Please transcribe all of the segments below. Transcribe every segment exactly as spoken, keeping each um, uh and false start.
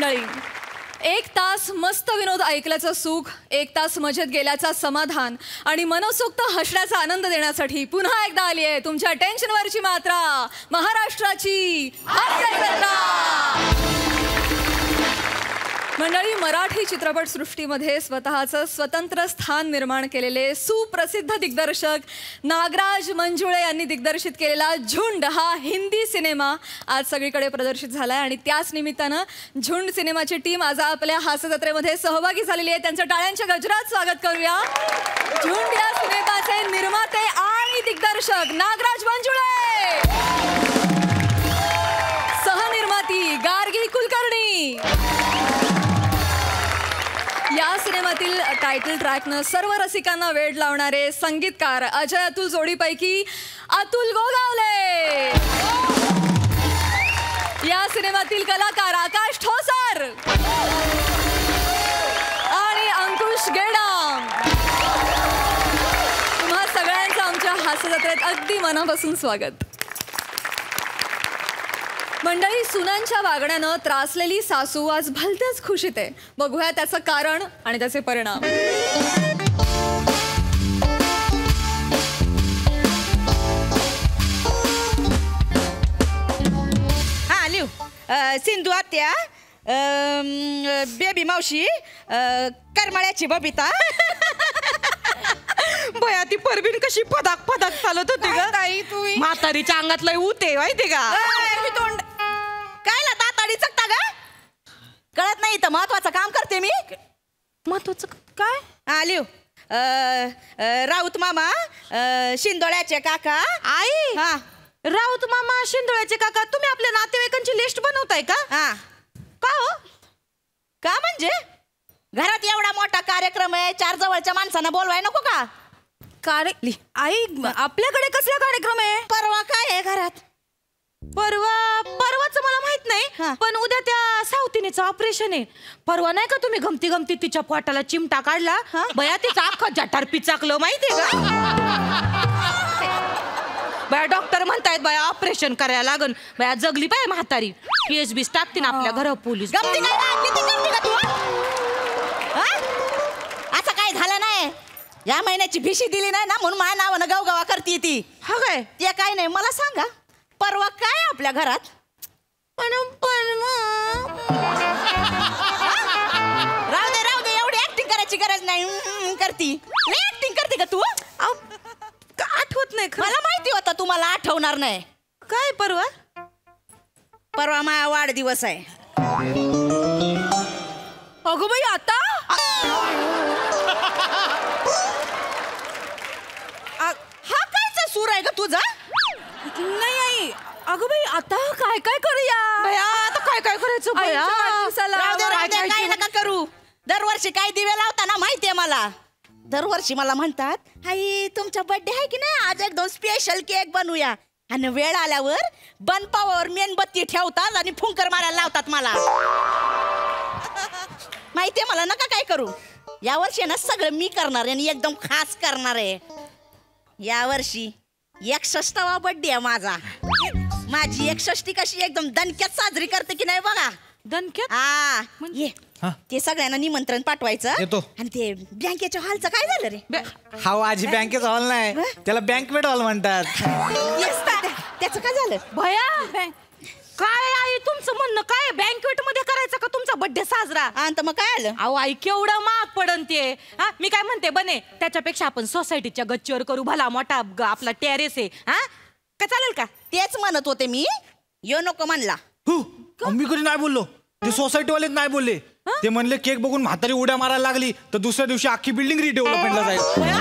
मंडळी, एक तास मस्त विनोद ऐकल्याचं सुख, एक तास मजेत गेल्याचा समाधान आणि मनसोक्त हसण्याचा आनंद देण्यासाठी पुन्हा एकदा आली आहे तुमच्या टेन्शनवरची मात्रा, महाराष्ट्राची हास्यजत्रा. मंडळी, मराठी चित्रपटसृष्टीमध्ये स्वतःचं स्वतंत्र स्थान निर्माण केलेले सुप्रसिद्ध दिग्दर्शक नागराज मंजुळे यांनी दिग्दर्शित केलेला झुंड हा हिंदी सिनेमा आज सगळीकडे प्रदर्शित झाला आहे आणि त्याच निमित्तानं झुंड सिनेमाची टीम आज आपल्या हास्यजत्रेमध्ये सहभागी झालेली आहे. त्यांचं टाळ्यांच्या गजरात स्वागत करूया. झुंड या सिनेमाचे निर्माते आणि दिग्दर्शक नागराज मंजुळे, सहनिर्माती गार्गी कुलकर्णी, या सिनेमातील टायटल ट्रॅकनं सर्व रसिकांना वेड लावणारे संगीतकार अजय अतुल जोडीपैकी अतुल गोगावले, या सिनेमातील कलाकार आकाश ठोसर आणि अंकुश गेडाम. तुम्हा सगळ्यांचं आमच्या हास्यजत्रेत अगदी मनापासून स्वागत. मंडळी, सुनांच्या वागण्यानं त्रासलेली सासू आज भलतेच खुशीत आहे. बघूया त्याचं कारण आणि त्याचे परिणाम. हा लिहू. सिंधू आत्या, बेबी मावशी, करमाळ्याची बबिता. बया ती परबीन कशी पदाक पदाक चालत होती ग. ताई तू म्हातारीच्या अंगात लय उते माहिती का. तोंड काय ना दाताडी चकता ग, कळत नाही तर महत्वाचं काम करते मी. महत्वाचं काय? हा लिहू. राऊत मामा, शिंदोळ्याचे काका. आई हा राऊत मामा, शिंदोळ्याचे काका, तुम्ही आपल्या नातेवाईकांची लिस्ट बनवताय का? हा. का हो? का म्हणजे घरात एवढा मोठा कार्यक्रम आहे, चार जवळच्या माणसांना बोलवाय नको का? कार्य आई आपल्याकडे कसला कार्यक्रम आहे? परवा काय आहे घरात? परवा परवाचं मला माहित नाही, पण उद्या त्या सावतीनेचं ऑपरेशन आहे. परवा नाही का तुम्ही गमती गमती तिच्या पोटाला चिमटा काढला, बया तिचा अख्खा जठार पिचाकलं माहितीये का? बया डॉक्टर म्हणतायत बया ऑपरेशन करायला लागन. बया जगली बाय म्हातारी, पीएचबीस टाकतील आपल्या घरा पोलीस. गमती काय का तू? असं काय झालं नाही, या महिन्याची भिशी दिली नाही ना म्हणून माझ्या नावानं गावगावा करते ती. हा काय ते काय नाही, मला सांगा परवा काय आपल्या घरात? पण राहू दे राहू दे, एवढी ऍक्टिंग करायची गरज नाही. करती ऍक्टिंग करते का तू? आठवत नाही, मला माहिती होता तुम्हाला आठवणार नाही. काय परवा? परवा माझा वाढदिवस आहे. अगो बाई, आता हा कायचा सूर आहे का तुझा? नाही आई, अगं बाई आता काय काय करूया? आता काय काय करायचं? काय नका करू. दरवर्षी काय दिवे लावताना माहितीये मला. दरवर्षी मला म्हणतात आई तुमचा बर्थडे आहे की नाही, आज एक दोन स्पेशल केक बनवूया. आणि वेळ आल्यावर बनपावर मेणबत्ती ठेवतात आणि फुंकर मारायला लावतात मला. माहितीये मला, नका काय करू. यावर्षी ना सगळं मी करणार आहे आणि एकदम खास करणार आहे. यावर्षी एकसष्टावा बर्थडे आहे माझा. माझी एकसष्टी कशी एकदम दणक्यात साजरी करते की नाही बघा. दणक्यात? हा ये ते सगळ्यांना निमंत्रण पाठवायचं. आणि ते बँकेच्या हॉलचं काय झालं रे? हा आजी बँकेचा हॉल नाही, त्याला बँकवेट हॉल म्हणतात. त्याचं काय झालं भया? काय आई तुमचं म्हणणं काय? बँकवेट मध्ये करायचं का तुमचा बर्थडे साजरा? आणि मग काय आलं? अहो आई केवढं महाग पडन ते. हा मी काय म्हणते बने, त्याच्यापेक्षा आपण सोसायटीच्या गच्चीवर करू, भला मोठा आपला टेरेस आहे. हा का चालेल का? तेच म्हणत होते मी, यो नको म्हणला. मी कधी नाही बोललो, ते सोसायटी वालेच नाही बोलले. ते म्हणले केक बघून म्हातारी उड्या मारायला लागली तर दुसऱ्या दिवशी अख्खी बिल्डिंग रिडेव्हलपमेंटला जाईल.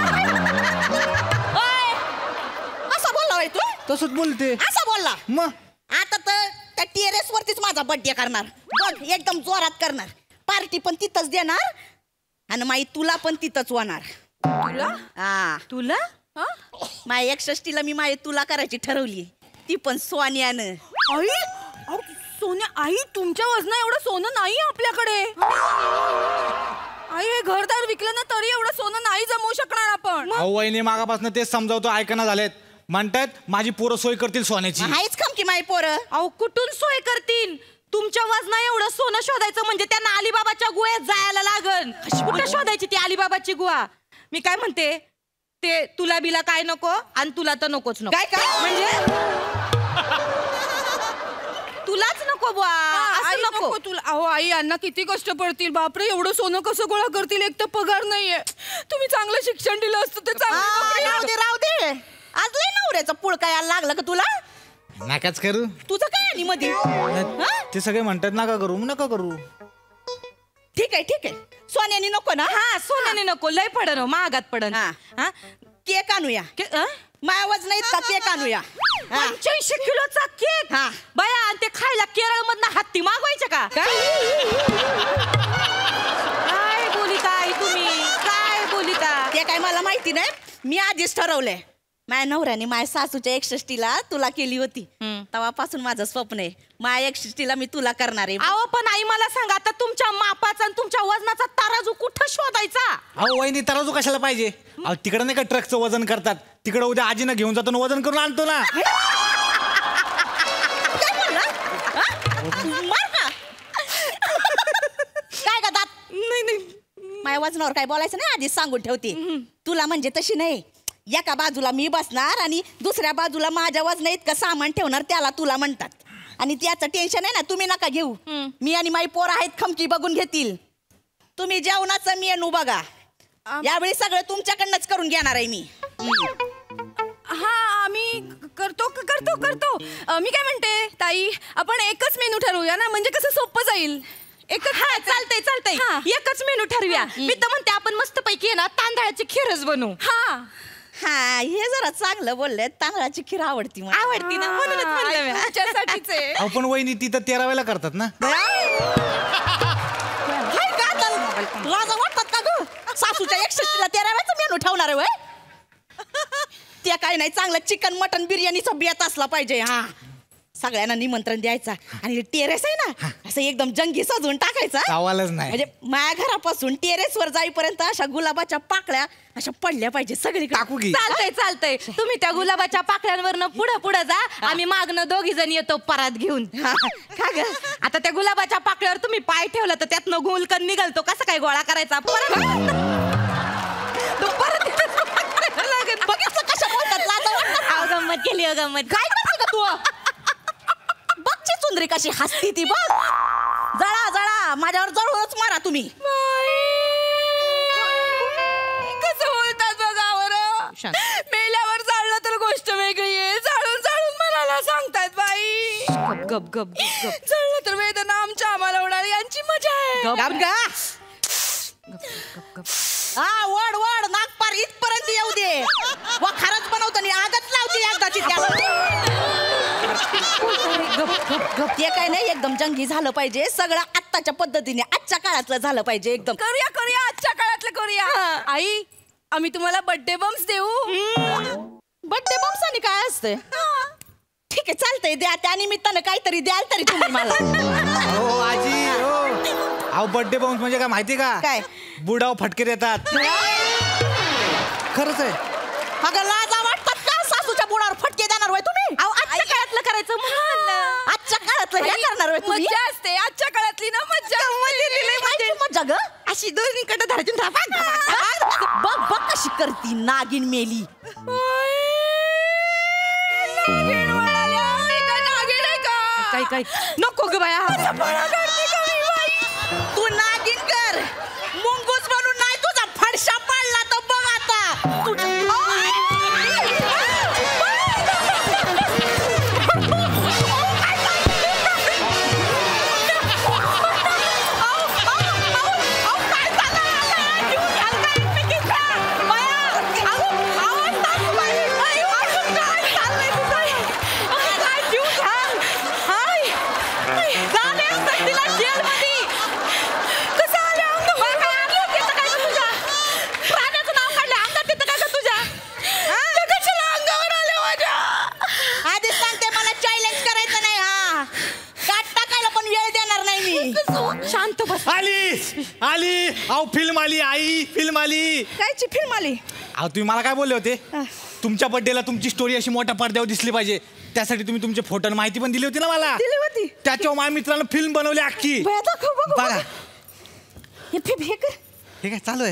असं बोलला तू? तसंच बोलते. असं बोलला मग आता तर त्या टेरेस वरतीच माझा बर्थडे करणार. बघ एकदम जोरात करणार. पार्टी पण तिथंच देणार आणि माई तुला पण तिथंच होणार. तुला? हा तुला? माय एकसष्टीला मी माय तुला करायची ठरवली, ती पण सोन्यानं. आई सोन्या, आई तुमच्या वजना एवढं सोनं नाही आपल्याकडे. आई हे घरदार विकलं ना तरी एवढं सोनं नाही जमवू शकणार आपण. अहो वहिनी मागापासून तेच समजावतो, ऐकना झालेत. म्हणतात माझी पोरं सोय करतील सोन्याची. हायच कम की माई पोरं. अहो कुठून सोय करतील? तुमच्या वजना एवढं सोनं शोधायचं म्हणजे त्यांना अलिबाबाच्या गुहेत जायला लागल. कुठं शोधायची ती अलिबाबाची गुहा? मी काय म्हणते, ते तुला बिला काय नको आणि तुला तर नकोच नको. काय काय म्हणजे तुलाच नको बुवा, असं नको तुला. अहो आई, अण्णा किती कष्ट पडतील. बापरे, एवढं सोनं कसं गोळा करतील? एक तर पगार नाहीये. तुम्ही चांगलं शिक्षण दिलं असतं तर चांगलं. राहू दे राहू दे. आज लय नवऱ्याचं पुळ काय यायला लागलं का तुला? नकाच करू. तुझं काय आणि मध्ये? ते सगळे म्हणतात नका करू, नका करू. ठीक आहे ठीक आहे. सोन्याने नको ना? हा, सोन्याने नको, लय पडन, महागात पडन. हा, केक आणूया. माया वजन इतका केक आणूया. पंच्याऐंशी किलोचा केक. हा बया, आणि ते खायला केरळ मधनं हत्ती मागवायचे का? काय बोलिता आई तुम्ही, काय बोलिता? ते काय मला माहिती नाही. मी आधीच ठरवलंय. माझ्या नवऱ्याने माझ्या सासूच्या एकसष्टीला तुला केली होती, तेव्हापासून माझं स्वप्न आहे माझ्या एकसष्टीला मी तुला करणार आहे. अहो पण आई मला सांगा, आता तुमच्या मापाचा आणि तुमच्या वजनाचा तराजू कुठं शोधायचा? अहो वहिनी, तराजू कशाला पाहिजे? अहो तिकडे नाही का ट्रकचं वजन करतात, तिकडे उद्या आजीनं घेऊन जातो ना, वजन करून आणतो ना. काय म्हणला? मार का? काय का दात? नाही नाही, माझ्या वजनावर काय बोलायचं नाही, आधीच सांगून ठेवते. तुला म्हणजे तशी नाही. एका बाजूला मी बसणार आणि दुसऱ्या बाजूला माझ्या वजन इतकं सामान ठेवणार, त्याला तुला म्हणतात. आणि त्याचं टेन्शन आहे ना, तुम्ही नका घेऊ. मी आणि माझी पोर आहेत, खमकी बघून घेतील. तुम्ही जेवणाचं मेनू बघा. यावेळी सगळं तुमच्याकडनंच करून घेणार आहे मी. हा, आम्ही करतो करतो करतो मी काय म्हणते ताई, आपण एकच मेनू ठरवूया ना, म्हणजे कसं सोपं जाईल. एकच. हा चालतंय चालतंय, एकच मेनू ठरवूया. मी तर म्हणते आपण मस्त पैकी ना तांदळाची खीरच बनवू. हा हा, हे जरा चांगलं बोलले. तांदळाची खीर आवडती मला. आवडती ना, म्हणूनच म्हणलं मी. तुमच्यासाठीच आहे. अहो पण वहिनी, ती तर तेराव्याला करतात ना. लाजा वाटतात का ग? सासूच्या एकसष्टीला तेराव्याचा मेनू ठेवणार आहे वय? ते काय नाही, चांगलं चिकन मटन बिर्याणीचा बेत असला पाहिजे. हा, सगळ्यांना निमंत्रण द्यायचा आणि टेरेस आहे ना, असं एकदम जंगी सजवून टाकायचा. आवाजच नाही म्हणजे माझ्या घरापासून टेरेस वर जाईपर्यंत अशा गुलाबाच्या पाकळ्या अशा पडल्या पाहिजे सगळी. टाकू की? चालतंय चालतंय. तुम्ही त्या गुलाबाच्या पाकळ्यांवरनं पुढं पुढं जा, आम्ही मागणं दोघी जण येतो परात घेऊन. का ग? आता त्या गुलाबाच्या पाकळ्यावर तुम्ही पाय ठेवला तर त्यातनं गुलकन निघालतो. कसं काय गोळा करायचा? परत बघितलं कशा बोलतात? लाजा गंमत केली हो गंमत. काय करते का तू? बघची सुंदरी कशी हसती ती बघ. जळा जळा, माझ्यावर जळूनच मारा तुम्ही. कसं बोलतात बघा बरं. मेल्यावर जाळलं तर गोष्ट वेगळी आहे, जाळून जाळून मनाला सांगतात बाई. गप गप गप. जळलं तर वेदना आमच्या आम्हाला होणार, यांची मजा आहे. हा, वड वड नागपार इथपर्यंत येऊ दे. वा खरंच बनवतो आणि आगच लावते एकदाची त्याला. ते काय नाही, एकदम जंगी झालं पाहिजे सगळं, आत्ताच्या पद्धतीने, आजच्या काळातलं झालं पाहिजे एकदम. करूया करूया, आजच्या काळातलं करूया. आई, आम्ही तुम्हाला बर्थडे बम्स देऊ. बर्थडे बम्स आणि काय असते? ठीक आहे चालतंय, द्या. त्या निमित्तानं काहीतरी द्याल तरी तुम्ही मला. हो आजी, हो. अहो बर्थडे बाउन्स म्हणजे काय माहिती का? काय? बुडाव फटके देतात. खरंच आहे. अगं लाजा वाटतात का? सासूच्या बुडावर फटके देणार होय तुम्ही? अहो आजच्या काळातलं करायचं म्हणून. आजच्या काळातलं हे करणार होय तुम्ही? मज्जा असते आजच्या काळातली ना, मज्जा. काय मज्जा ग? अशी दोन्हीकडे धरायची. बघ बघ कशी करती नागिन मेली. काय काय नको ग बाया. तू नागिन कर, मुंगूस म्हणून नाही, तुझा फडशा पाडला तर बघ आता. तिला शांत बस. आली आली अहो फिल्म आली आई फिल्म आली. कायची फिल्म आली? अहो तुम्ही मला काय बोलले होते तुमच्या बर्थडेला तुमची स्टोरी अशी मोठ्या पडद्यावर दिसली पाहिजे त्यासाठी तुम्ही तुमचे फोटो माहिती पण दिली होती ना मला. दिली होती. त्याच्यावर माझ्या मित्रानं फिल्म बनवली अख्खी. बघा हे कर. हे काय चालू आहे?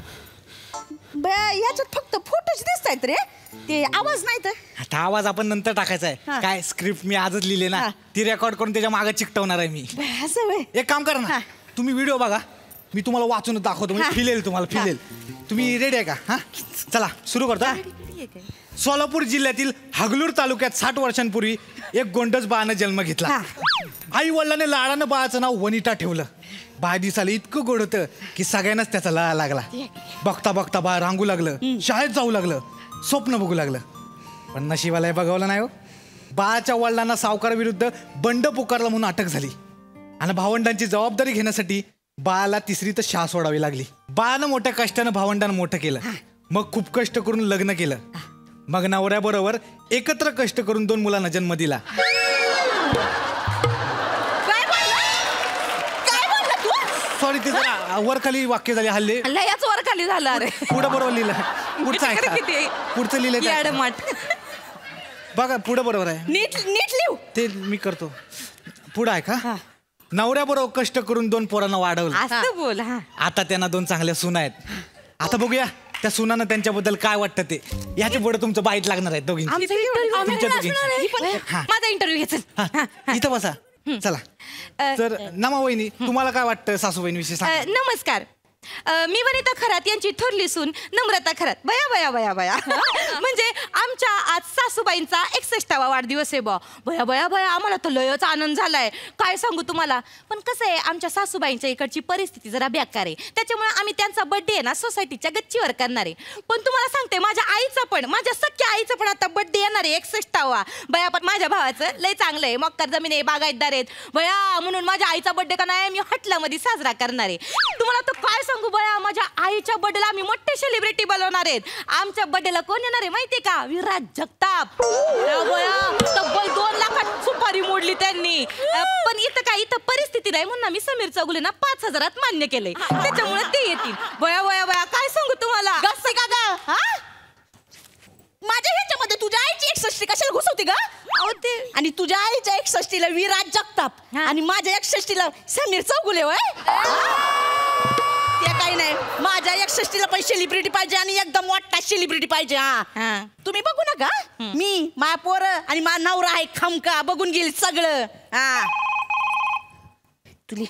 याच्यात फक्त फोटोच दिसतायत रे, ते आवाज नाही तर. आता आवाज आपण नंतर टाकायचा आहे. काय स्क्रिप्ट मी आजच लिहिले ना ती रेकॉर्ड करून त्याच्या मागे चिकटवणार आहे मी. एक काम करा ना तुम्ही व्हिडिओ बघा मी तुम्हाला वाचून दाखवतो म्हणजे फिलेल तुम्हाला फिलेल. तुम्ही रेडी आहे का? हा चला सुरू करतो. सोलापूर जिल्ह्यातील हगलूर तालुक्यात साठ वर्षांपूर्वी एक गोंडस बाळानं जन्म घेतला. आई वडिलांनी लाडानं बाळाचं नाव वनिता ठेवलं. बाळ दिसायला इतकं गोड होतं की सगळ्यांनाच त्याचा लळा लागला. बघता बघता बाळ रांगू लागलं, शाळेत जाऊ लागलं, स्वप्न बघू लागलं. पण नशिबाला बघवलं नाही हो. बाळाच्या वडिलांना सावकाराविरुद्ध बंड पुकारला म्हणून अटक झाली आणि भावंडांची जबाबदारी घेण्यासाठी बाळाला तिसरी तर शाळा सोडावी लागली. बाळानं मोठ्या कष्टानं भावंडानं मोठं केलं. मग खूप कष्ट करून लग्न केलं. मग नवऱ्याबरोबर एकत्र कष्ट करून दोन मुलांना जन्म दिला. सॉरी ते जरा वर खाली वाक्य झाले हल्ले. याच वर खाली झालं. अरे पुढं बरोबर लिहिलं. पुढचं आहे पुढचं लिहिलं बघा पुढं बरोबर आहे. नीट नीट लिहू. ते मी करतो. पुढं आहे का? नवऱ्याबरोबर कष्ट करून दोन पोरांना वाढवलं. असं बोल. आता त्यांना दोन चांगल्या सुना आहेत. आता बघूया त्या सुनानं त्यांच्याबद्दल काय वाटतं ते. याच्या पुढे तुमचं बाईट लागणार आहे दोघी. माझा इंटरव्ह्यू घ्यायचं. इथं बसा. चला तर नमा वहिनी तुम्हाला काय वाटतं सासूबाईंविषयी सांगा. नमस्कार, मी वनिता खरात यांची थोरली सून नम्रता खरात. बया बया बया बया म्हणजे आमच्या आज सासूबाईंचा एकसष्टावा वाढदिवस आहे. बा बया बया बया आम्हाला तर लयच आनंद झालाय. काय सांगू तुम्हाला. पण कसं आहे आमच्या सासूबाईंच्या इकडची परिस्थिती जरा बेकार आहे. त्याच्यामुळे आम्ही त्यांचा बर्थडे आहे ना सोसायटीच्या गच्चीवर करणार आहे. पण तुम्हाला सांगते माझ्या आईचा पण माझ्या सख्या आईचा पण आता बर्थडे येणार आहे एकसष्टावा. बया पण माझ्या भावाचं लय चांगलं आहे. मक्कर जमीन आहे, बागायतदार आहेत. बया म्हणून माझ्या आईचा बर्थडे का नाही मी हटलामध्ये साजरा करणार आहे. तुम्हाला तर काय सांगू बया माझ्या आईच्या बर्थडेला आम्ही मोठे सेलिब्रिटी बोलवणार आहेत. आमच्या बर्थडेला कोण येणार आहे माहितीये का? विराज जगताप. तब्बल दोन लाखात सुपारी मोडली त्यांनी. पण इथं काय इथं परिस्थिती नाही म्हणून आम्ही समीर चौगुले ना पाच हजारात मान्य केलंय. त्याच्यामुळे ते येतील. बया बया बया काय सांगू तुम्हाला. गप्पी का ग? माझ्या ह्याच्यामध्ये तुझ्या आईची एकसष्टी कशाला घुसवते ग? आणि तुझ्या आईच्या एकसष्टीला विराज जगताप आणि माझ्या एकसष्टीला समीर चौगुले. होय ते काही नाही. माझ्या एकसष्टीला पण सेलिब्रिटी पाहिजे आणि एकदम मोठा सेलिब्रिटी पाहिजे. हा तुम्ही बघू नका. मी माझ्या पोरं आणि माझा नवरा आहे खमका बघून गेली सगळं. हा तुली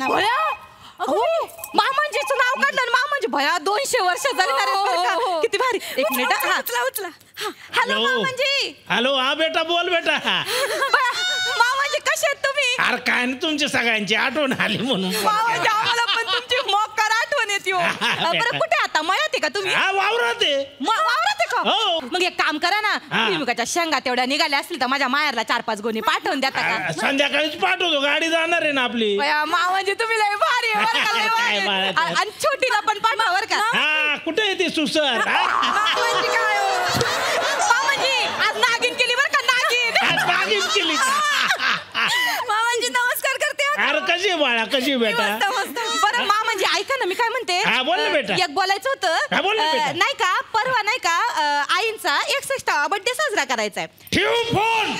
मामांजीचं नाव काढलं. मामांजी भया दोनशे वर्ष झाली. किती भारी. एक मिनिट. उचला उचला. हॅलो मामांजी. हॅलो. हा बेटा बोल बेटा. मामांजी कसे आहेत तुम्ही? अरे काय ना तुमची सगळ्यांची आठवण आली म्हणून. मामांजी आम्हाला पण तुमची मक्कर आठवण येते. बरं कुठे आता मळ्यात आहे का तुम्ही? हा वावरात आहे. वावरात आहे का? हो. मग एक काम करा ना भुईमुगाच्या शेंगा तेवढ्या निघाल्या असतील तर माझ्या माहेरला चार पाच गोणी पाठवून देता का? संध्याकाळीच पाठवतो. गाडी जाणार आहे ना आपली. मामांजी तुम्ही लय भारी आहे बरं का, लय भारी आहे. आणि छोटीला पण पाठवा बरं का. हा कुठे येते सुसर? मामांजी काय हो? मामांजी आज नागिन केली बरं का. नागिन नागिन केली. मामांजी नमस्कार करते. अरे कशी बाळा कशी बेटा? बरं मामांजी ऐका ना मी काय म्हणते. हा बोल ना बेटा. एक बोलायचं हा, होतं. बोल ना बेटा. नाही का परवा नाही का आईंचा एकसष्टावा बर्थडे साजरा करायचा आहे. ठेव फोन.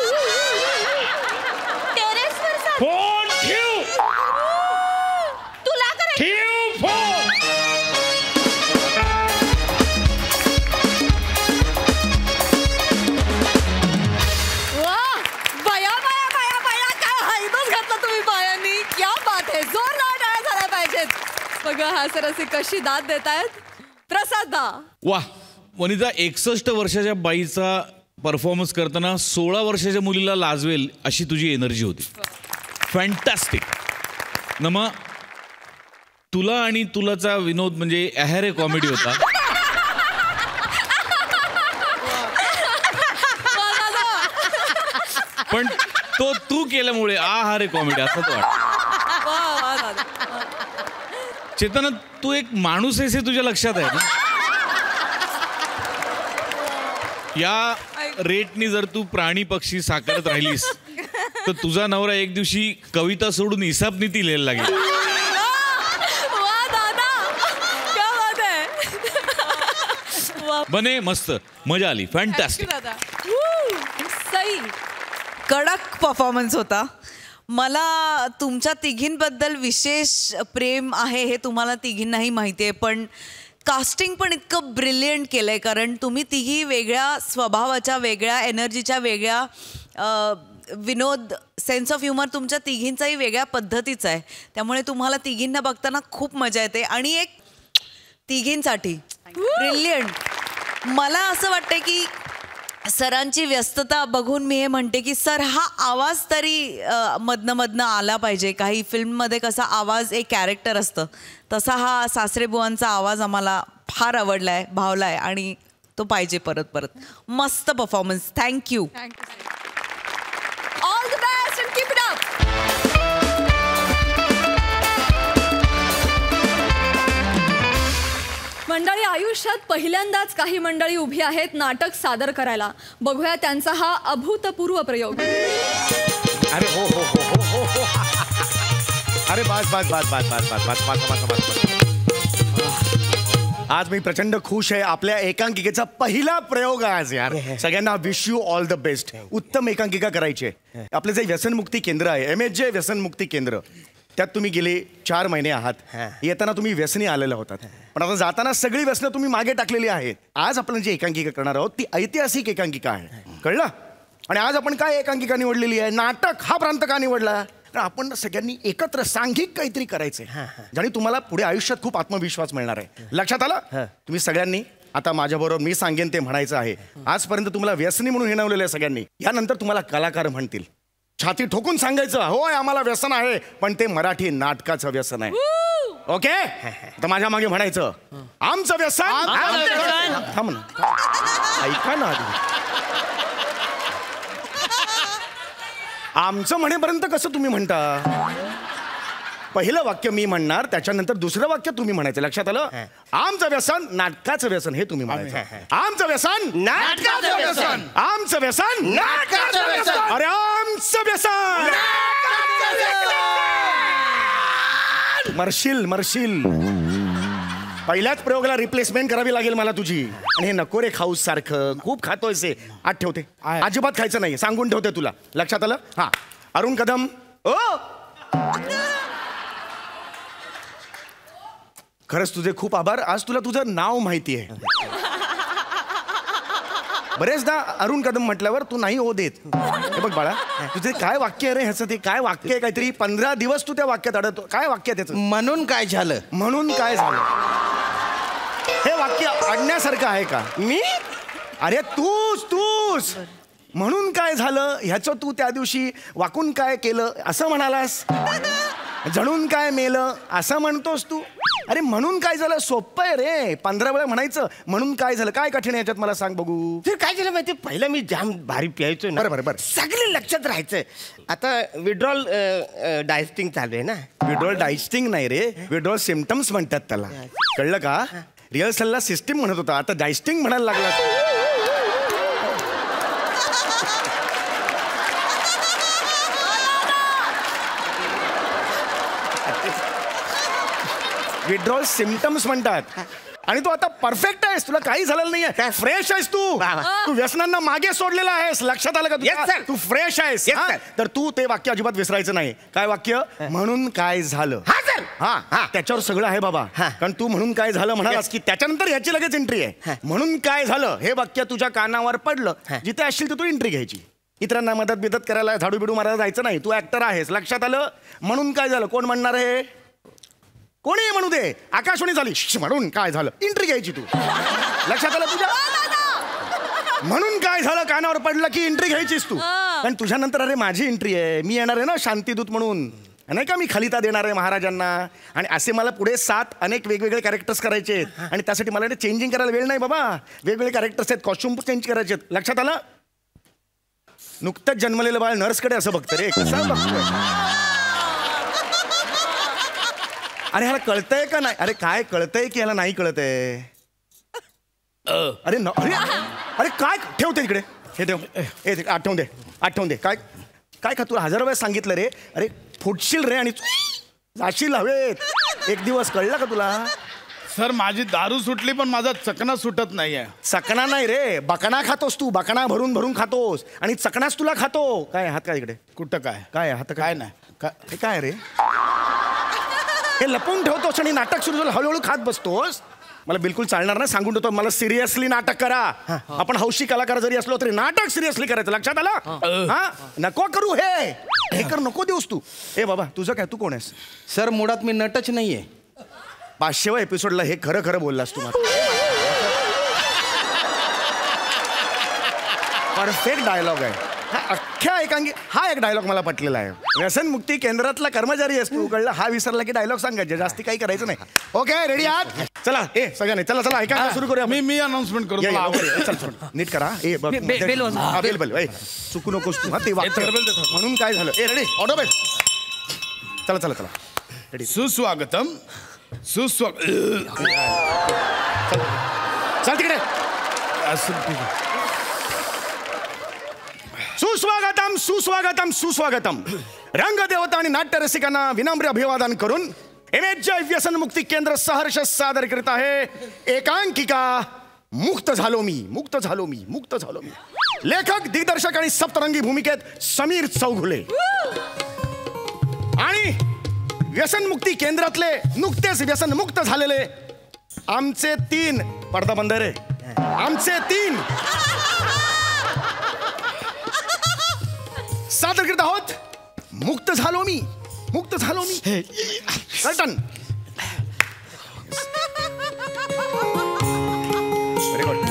टेरेसवर फोन ठेव. तुला करायचं. ठेव फोन. बया बया बया बया काय हायदच घातला तुम्ही बायांनी. क्या बात आहे. जोरदार टाळ्या झाल्या पाहिजेत. बघा हा सर असे कशी दाद देतायत. प्रसाद दा. वा वनिता एकसष्ट वर्षाच्या बाईचा परफॉर्मन्स करताना सोळा वर्षाच्या मुलीला लाजवेल अशी तुझी एनर्जी होती. फॅन्टॅस्टिक. नमा तुला आणि तुलाचा विनोद म्हणजे अहरे कॉमेडी होता. पण तो तू केल्यामुळे आहारे कॉमेडी असं तो वाटत. चेतना तू एक माणूस आहेस हे तुझ्या लक्षात आहे ना. या रेटनी जर तू प्राणी पक्षी साकारत राहिलीस तर तुझा नवरा एक दिवशी कविता सोडून हिसाब नीती लिहायला लागेल. वा दादा, क्या बात आहे. बने मस्त, मजा आली, फॅन्टॅस्टिक. सई. कडक परफॉर्मन्स होता. मला तुमच्या तिघींबद्दल विशेष प्रेम आहे हे तुम्हाला तिघींनाही माहिती आहे, पण कास्टिंग पण इतकं ब्रिलियंट केलं आहे. कारण तुम्ही तिघी वेगळ्या स्वभावाच्या, वेगळ्या एनर्जीच्या, वेगळ्या विनोद, सेन्स ऑफ ह्युमर तुमच्या तिघींचाही वेगळ्या पद्धतीचा आहे. त्यामुळे तुम्हाला तिघींना बघताना खूप मजा येते. आणि एक तिघींसाठी ब्रिलियंट. मला असं वाटतं की सरांची व्यस्तता बघून मी हे म्हणते की सर हा आवाज तरी मधनं मधनं आला पाहिजे. काही फिल्ममध्ये कसा आवाज एक कॅरेक्टर असतं, तसा हा सासरेबुवांचा आवाज आम्हाला फार आवडला आहे, भावला आहे आणि तो पाहिजे परत परत. मस्त performance. Thank you. All the best and keep it up. मंडळी, आयुष्यात पहिल्यांदाच काही मंडळी उभी आहेत नाटक सादर करायला. बघूया त्यांचा हा अभूतपूर्व प्रयोग. अरे हो हो हो हो हो हो अरे बस बस बस बस बस बस बस बस बस बस बस. आज मी प्रचंड खुश आहे. आपल्या एकांकिकेचा पहिला प्रयोग आहे आज यार. सगळ्यांना wish you all the best. उत्तम एकांकिका करायची आहे. आपलं जे व्यसनमुक्ती केंद्र आहे, एम एच जे व्यसनमुक्ती केंद्र, त्यात तुम्ही गेले चार महिने आहात. येताना तुम्ही व्यसनी आलेला होतात, पण आता जाताना सगळी व्यसनं तुम्ही मागे टाकलेली आहेत. आज आपण जी एकांकिका करणार आहोत ती ऐतिहासिक एकांकिका आहे, कळलं? आणि आज आपण काय एकांकिका निवडलेली आहे, नाटक हा प्रांत का निवडला? कारण आपण सगळ्यांनी एकत्र सांघिक काहीतरी करायचंय, ज्याने तुम्हाला पुढे आयुष्यात खूप आत्मविश्वास मिळणार आहे. लक्षात आलं? तुम्ही सगळ्यांनी आता माझ्याबरोबर मी सांगेन ते म्हणायचं आहे. आजपर्यंत तुम्हाला व्यसनी म्हणून हिणवलेलं आहे सगळ्यांनी, यानंतर तुम्हाला कलाकार म्हणतील. छाती ठोकून सांगायचं, होय आम्हाला व्यसन आहे, पण ते मराठी नाटकाचं व्यसन आहे. ओके? तर माझ्या मागे म्हणायचं, आमचं व्यसन. थांब ना, ऐका ना आधी. आमचं म्हणेपर्यंत कसं तुम्ही म्हणता? पहिलं वाक्य मी म्हणणार, त्याच्यानंतर दुसरं वाक्य तुम्ही म्हणायचं. लक्षात आलं? आमचं व्यसन नाटकाचं व्यसन हे तुम्ही म्हणायचं. आमचं व्यसन नाटकाचं व्यसन. आमचं व्यसन नाटकाचं व्यसन. अरे आमचं व्यसन. मरशील मरशील. पहिल्याच प्रयोगाला रिप्लेसमेंट करावी लागेल मला तुझी. आणि हे नको रे खाऊस सारखं, खूप खातोयस हे. आत ठेवते, अजिबात खायचं नाही, सांगून ठेवते तुला. लक्षात आलं? हा. अरुण कदम. ओ खरंच तुझे खूप आभार. आज तुला तुझं नाव माहिती आहे. बरेचदा अरुण कदम म्हटल्यावर तू नाही हो देत. हे बघ बाळा, तुझे काय वाक्य आहे रे ह्याचं? ते काय वाक्य आहे? काहीतरी पंधरा दिवस तू त्या वाक्यात अडतो. काय वाक्य आहे त्याचं? म्हणून काय झालं? म्हणून काय झालं हे वाक्य अडण्यासारखं आहे का? मी अरे तूच तूच म्हणून काय झालं ह्याचं तू त्या दिवशी वाकून काय केलं असं म्हणालास. जणून काय मेलं असं म्हणतोस तू. अरे म्हणून काय झालं सोपं आहे रे. पंधरा वेळा म्हणायचं म्हणून काय झालं. काय कठीण आहे याच्यात मला सांग बघू. ते काय झालं माहिती, पहिलं मी जाम भारी प्यायचो ना. बरं बरं बरं. सगळे लक्षात राहायचं. आता विड्रॉल डायस्टिंग चालू आहे ना. विड्रॉल डायस्टिंग नाही रे, विड्रॉल सिम्पटम्स म्हणतात त्याला. कळलं का? रिहर्सलला सिस्टीम म्हणत होता, आता डायस्टिंग म्हणायला लागला. विड्रॉल सिम्पटम्स म्हणतात. आणि तू आता परफेक्ट आहेस, तुला काही झालेलं नाहीये. फ्रेश आहेस तू. तू व्यसनांना मागे सोडलेला आहेस. लक्षात आलं का? तू फ्रेश आहेस. तर तू ते वाक्य अजिबात विसरायचं नाही. काय वाक्य? म्हणून काय झालं. हा, त्याच्यावर सगळं आहे बाबा. कारण तू म्हणून काय झालं म्हणालास की त्याच्यानंतर ह्याची लगेच एंट्री आहे. म्हणून काय झालं हे वाक्य तुझ्या कानावर पडलं, जिथे असशील तिथून एंट्री घ्यायची. इतरांना मदत बिदत करायला, झाडू बिडू मारायला जायचं नाही. तू ऍक्टर आहेस. लक्षात आलं? म्हणून काय झालं कोण म्हणणार आहे? कोणी म्हणू दे. आकाशवाणी झाली म्हणून काय झालं, एंट्री घ्यायची तू. लक्षात आलं तुझ्या? म्हणून काय झालं कानावर पडलं की एंट्री घ्यायचीस तू. कारण तुझ्यानंतर अरे माझी एंट्री आहे. मी येणार आहे ना शांतीदूत म्हणून, नाही का? मी खलिता देणार आहे महाराजांना. आणि असे मला पुढे सात अनेक वेगवेगळे कॅरेक्टर्स करायचे आहेत. आणि त्यासाठी मला चेंजिंग करायला वेळ नाही बाबा. वेगवेगळे कॅरेक्टर्स आहेत, कॉस्ट्युम चेंज करायचे आहेत. लक्षात आलं? नुकतंच जन्मलेलं बाळ नर्सकडे असं बघतं रे. कसं बघतोय? अरे ह्याला कळतंय का नाही? अरे काय कळतंय की ह्याला नाही कळतंय? अरे न अरे अरे काय ठेवते तिकडे. हे ठेव. हे आठवून दे, आठवून दे. काय काय खा तुला हजार वेळेस सांगितलं रे. अरे फुटशील रे आणि जाशील हवेत एक दिवस. कळलं का तुला? सर माझी दारू सुटली पण माझा चकना सुटत नाहीये. चकना नाही रे, बकणा खातोस तू. बकणा भरून भरून खातोस आणि चकनाच तुला खातो. काय हात काय इकडे? कुठं काय काय हात काय नाही का- हे काय रे? हे लपवून ठेवतोस आणि नाटक सुरू झालं हळूहळू खात बसतोस. मला बिलकुल चालणार नाही, सांगून ठेवतो. मला सिरियसली नाटक करा. आपण हौशी कलाकार जरी असलो तरी नाटक सिरियसली करायचं. लक्षात आलं? हा नको करू हे हे कर नको देऊस तू. ए बाबा तुझं काय? तू कोण आहेस? सर मुळात मी नटच नाहीये. पाचशेवा एपिसोडला हे खरं खरं बोललास तू. परफेक्ट डायलॉग आहे हा. अख्ख्या एकांगी हा एक डायलॉग मला पटलेला आहे. व्यसनमुक्ती केंद्रातला कर्मचारी असतो कळलं. हा विसरला की डायलॉग सांगायचे, जास्ती काही करायचं नाही. ओके रेडी आहात? चला ए सगळ्यांनी चला चला ऐका सुरू करूया. मी मी अनाउन्समेंट करतो. या, या, मला लवकर ये. चल चल नीट करा. ए बघ बे- बे- बेल वाजव. हा, बेल बेल ए, चुकू नकोस तू. हा ते वाक्य. बेल देतो. म्हणून काय झालं? ए रेडी ऑटो बेल. चला चला चला रेडी. सुस्वागतम सुस्वाग चल तिकडे. असं ठीक आहे. सुस्वागतम सुस्वागतम सुस्वागतम. रंगदेवता आणि नाट्य रसिकांना विनम्र अभिवादन करून इमेज व्यसनमुक्ती केंद्र सहर्ष सादर करीत आहे एकांकिका मुक्त झालो मी मुक्त झालो मी मुक्त झालो मी. लेखक दिग्दर्शक आणि सप्तरंगी भूमिकेत समीर चौघुले आणि व्यसनमुक्ती केंद्रातले नुकतेच व्यसनमुक्त झालेले आमचे तीन पडदा बंद रे आमचे तीन सादर करत आहोत मुक्त झालो मी मुक्त झालो मी. कल्टन व्हेरी गुड.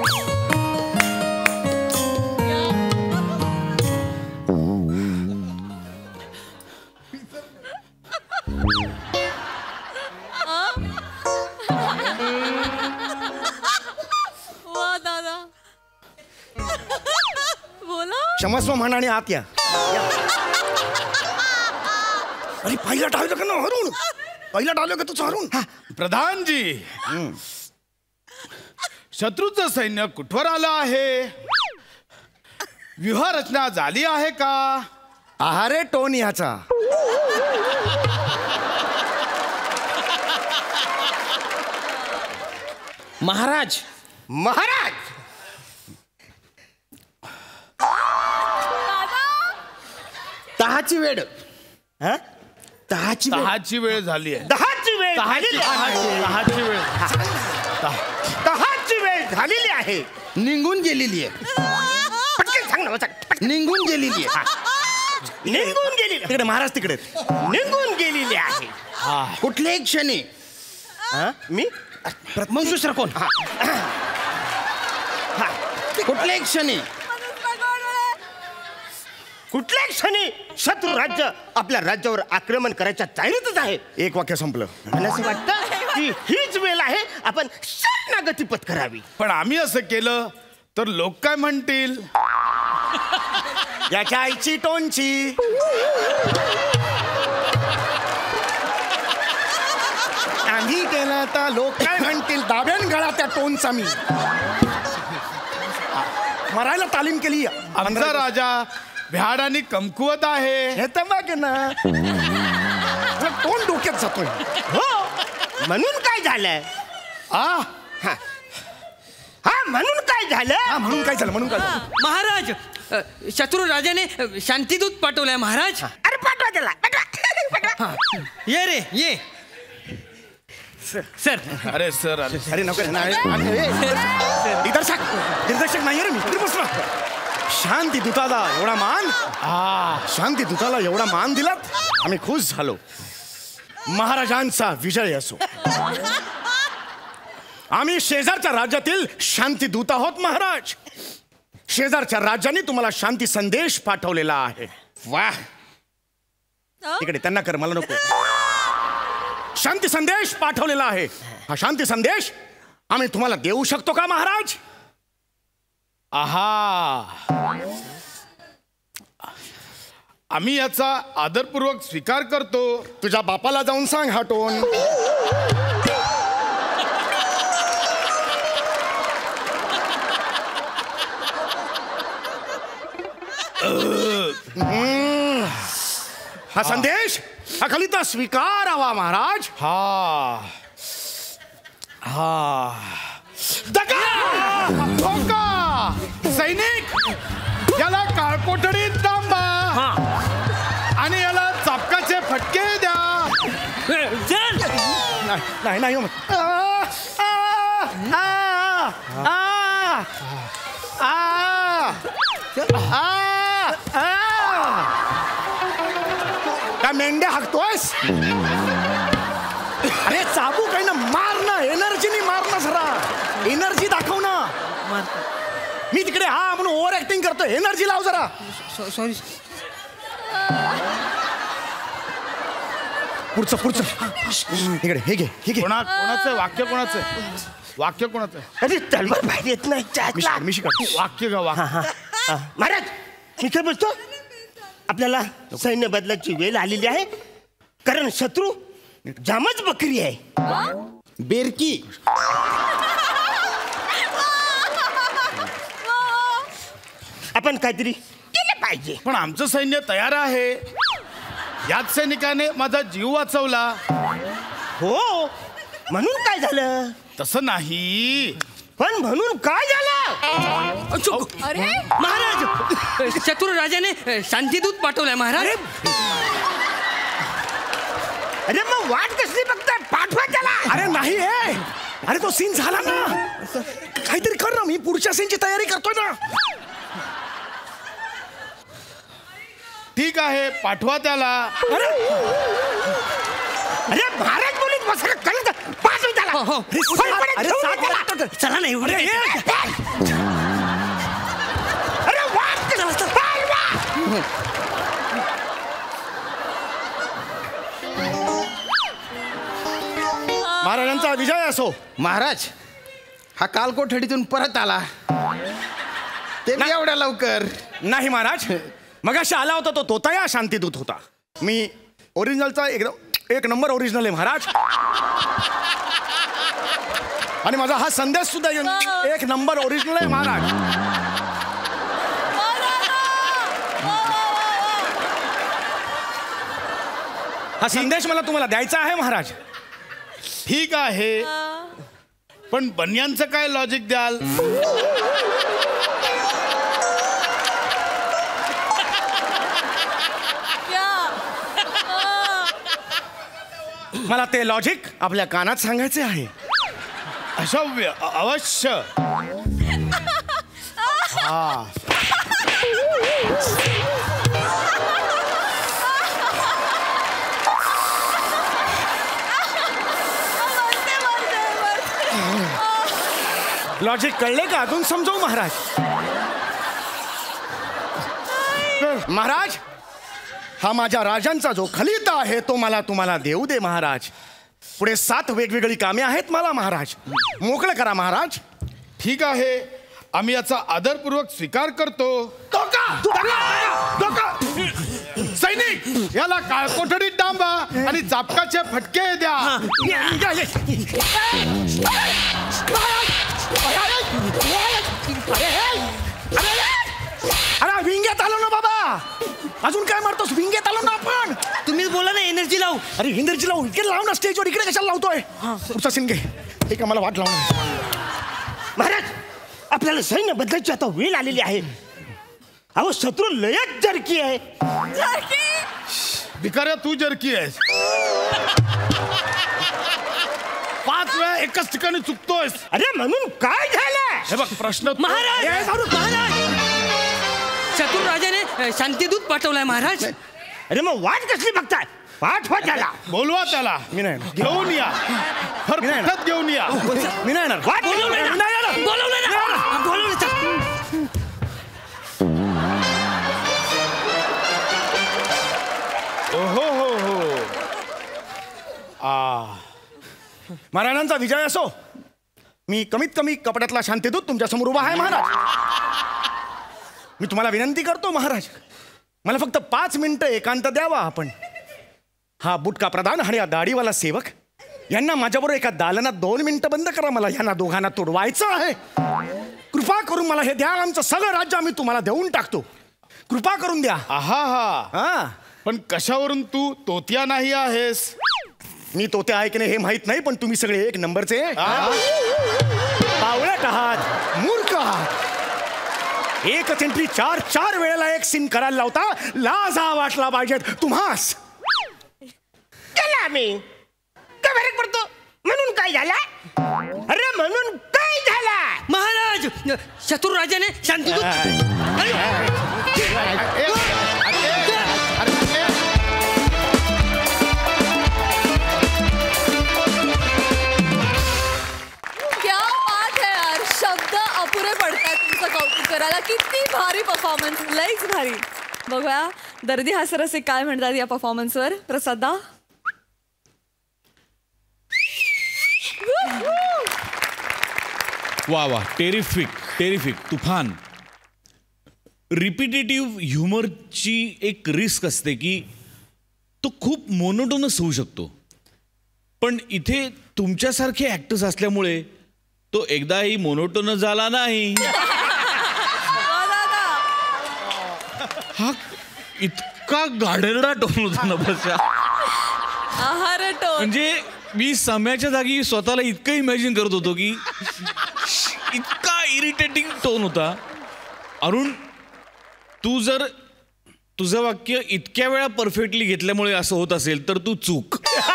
वा दादा बोला. क्षमस्व म्हणा आणि आत या. अरे पहिला डायलॉग का ना हरून पहिला डायलॉग आहे तुझा हरून. प्रधानजी शत्रूचं सैन्य कुठवर आलं आहे? व्यूहरचना झाली आहे का? आहारे टोन याचा. महाराज महाराज दहाची वेळ. हा? दहाची वेळ. दहाची वेळ झाली आहे. दहाची वेळ झालेली आहे. दहाची वेळ दहाची वेळ झालेली आहे. निघून गेलेली आहे. पटकन सांग ना पटकन. निघून गेलेली आहे. निघून गेलेली तिकडे महाराज तिकडे. निघून गेलेली आहे. कुठल्याही क्षणी. हा? मी मग दुसरा कोण? कुठल्याही क्षणी कुठल्या क्षणी शत्रू राज्य आपल्या राज्यावर आक्रमण करायच्या तयारीतच आहे. एक वाक्य संपलं. मला असं वाटतं की हीच वेळ आहे आपण शरणागती पत्करावी. पण आम्ही असं केलं तर लोक काय म्हणतील? याच्या आईची टोनची. आम्ही केलं तर लोक काय म्हणतील? दाब्यान गळा त्या टोनचा. मी मरायला तालीम केली. आमचा राजा भ्याड आणि कमकुवत आहे. हे तर बघ ना मला टोन डोक्यात जातोय. हो म्हणून काय झालं? आ हा हा म्हणून काय झालं? हा म्हणून काय झालं म्हणून काय झालं? महाराज अ, शत्रू राजाने अ, शांतिदूत पाठवलाय महाराज. अरे पाठवा त्याला पाठवा पाठवा. ये रे ये सर. अरे सर अरे अरे नको नाही, आणि- ए, दिग्दर्शक दिग्दर्शक नाही रे मी. इकडे बसला. शांती दूताला एवढा मान. आ शांती दूताला एवढा मान दिलात आम्ही खुश झालो. महाराजांचा विजय असो. आम्ही शेजारच्या राज्यातील शांती दूत आहोत महाराज. शेजारच्या राज्याने तुम्हाला शांती संदेश पाठवलेला आहे. वाह इकडे त्यांना कर मला नको. शांती संदेश पाठवलेला आहे. हा शांती संदेश आम्ही तुम्हाला देऊ शकतो का महाराज? आहा आम्ही याचा आदरपूर्वक स्वीकार करतो. तुझ्या बापाला जाऊन सांग हा टोन. हम्म. हा संदेश अखलिता स्वीकारावा महाराज. हा हा दगा धोका. सैनिक याला काळकोठडीत डांबा आणि याला चापकाचे फटके द्या. नाही नाही हो. आ, आ, आ, आ, आ, आ. काय मेंढ्या हाकतोयस? अरे चाबू काही ना मार ना. एनर्जीनी मार ना जरा. एनर्जी दाखव ना. मी तिकडे हा म्हणून ओव्हर ऍक्टिंग करतो. एनर्जी लाव जरा. सॉरी. पुढचं पुढचं इकडे हे घे हे घे. कोणा कोणाचं वाक्य कोणाचं वाक्य कोणाचं अरे तलवार बाहेर येत नाही. मी शिकवतो, मी शिकवतो. वाक्य का वाक्य महाराज मी काय बोलतो आपल्याला सैन्य बदलाची वेळ आलेली आहे कारण शत्रू जामच बकरी आहे. बेरकी. आपण काहीतरी केलं पाहिजे. पण आमचं सैन्य तयार आहे. याच सैनिकाने माझा जीव वाचवला. हो म्हणून काय झालं? तसं नाही. पण म्हणून काय झालं? अरे महाराज शत्रू राजाने शांतीदूत पाठवलाय महाराज. अरे मग वाट कसली बघताय? पाठवा त्याला. अरे नाही हे. अरे तो सीन झाला ना. काहीतरी कर ना. मी पुढच्या सीनची तयारी करतोय ना. ठीक आहे पाठवा त्याला. अरे अरे महाराज बोलीत बसा. कळलं का? पाठव त्याला. हो, हो. फडफडीत अरे घेऊन साथ ये त्याला. लागतं. चला नाही अरे अरे वाट कसं पाठवा. महाराजांचा विजय असो. महाराज हा कालकोठडीतून परत आला ते नाही एवढ्या लवकर. नाही महाराज मगाशी आला होता तो तोताया शांतीदूत होता. मी ओरिजिनलचा एकदम एक नंबर ओरिजिनल आहे महाराज. आणि माझा हा संदेश सुद्धा एक नंबर ओरिजिनल आहे महाराज. हा संदेश मला तुम्हाला द्यायचा आहे महाराज. ठीक आहे पण बन्यांचं काय लॉजिक द्याल? मला ते लॉजिक आपल्या कानात सांगायचे आहे. अशव्य अ- अवश्य. हा लॉजिक कळले का? अजून समजवू महाराज. महाराज हा माझ्या राजांचा जो खलिता आहे तो मला तुम्हाला देऊ दे महाराज. पुढे सात वेगवेगळी कामे आहेत मला महाराज. मोकळं करा महाराज. ठीक आहे आम्ही याचा आदरपूर्वक स्वीकार करतो. धोका! धोका! धोका! सैनिक याला काळकोठडीत डांबा आणि चापकाचे फटके द्या. अरे विंग्यात आलो ना बाबा. अजून काय मारतोस? विंग्यात आलो ना आपण. तुम्हीच बोला ना एनर्जी लावू. अरे इंद्रजी लावू. इकडे लाव ना स्टेजवर. इकडे कशाला लावतोय? पुढचा सीन घे. ठीक आहे मला वाट लावणार. महाराज आपल्याला सैन्य बदलायची आता वेळ आलेली आहे. अहो शत्रू लयच जरकी आहे. भिकाऱ्या तू जरकी आहेस. पाच वेळा एकाच ठिकाणी चुकतोयस. अरे म्हणून काय झालं? हे बघ प्रश्न महाराज ए, सारू. महाराज शत्रू राजाने शांतीदूत पाठवलाय महाराज. अरे मग वाट कसली बघताय? पाठवा त्याला. बोलवा त्याला. मी नाही येणार. घेऊन या. फरफटत घेऊन या. मी नाही येणार. वाट बोलवलं ना. मी नाही येणार. बोलवलं ना. बोलवलं चल. ओहो हो हो. आ महाराजांचा विजय असो. मी कमीत कमी कपड्यातला शांतीदूत तुमच्या समोर उभा आहे महाराज. मी तुम्हाला विनंती करतो महाराज मला फक्त पाच मिनिटं एकांत द्यावा आपण. हा बुटका प्रधान आणि हा दाढीवाला सेवक यांना माझ्याबरोबर एका दालनात दोन मिनिटं बंद करा. मला यांना दोघांना तोडवायचं आहे. कृपा करून मला हे द्या. आमचं सगळं राज्य आम्ही तुम्हाला देऊन टाकतो. कृपा करून द्या. आहा हा हा पण कशावरून तू तोत्या नाही आहेस? मी तोत्या आहे की नाही हे माहित नाही, पण तुम्ही सगळे एक नंबरचे बावळट आहात, मूर्ख आहात. एकच एंट्री चार चार वेळेला एक सीन करायला लावता, लाजा वाटला पाहिजेत तुम्हास. केला आम्ही काय फरक पडतो? म्हणून काय झाला? अरे म्हणून काय झाला? महाराज शत्रू राजाने शांतीदूत क्या बात है यार, शब्द अपुरे पडतात तुमचं कौतुक करायला. किती भारी परफॉर्मन्स, लईच भारी. बघूया दर्दी हास्यरसिक काय म्हणतात या परफॉर्मन्सवर. प्रसादा. वा वा, टेरिफिक टेरिफिक, तुफान. रिपिटेटिव्ह ह्युमरची एक रिस्क असते की तो खूप मोनोटोनस होऊ शकतो, पण इथे तुमच्यासारखे ऍक्टर्स असल्यामुळे तो एकदाही मोनोटोनस झाला नाही. हा इतका गाडरडा टोन होता ना बसा, आहार टोन. म्हणजे मी सम्याच्या जागी स्वतःला इतकं इमॅजिन करत होतो की इतका इरिटेटिंग टोन होता. अरुण, तू जर तुझं वाक्य इतक्या वेळा परफेक्टली घेतल्यामुळे असं होत असेल तर तू चूक.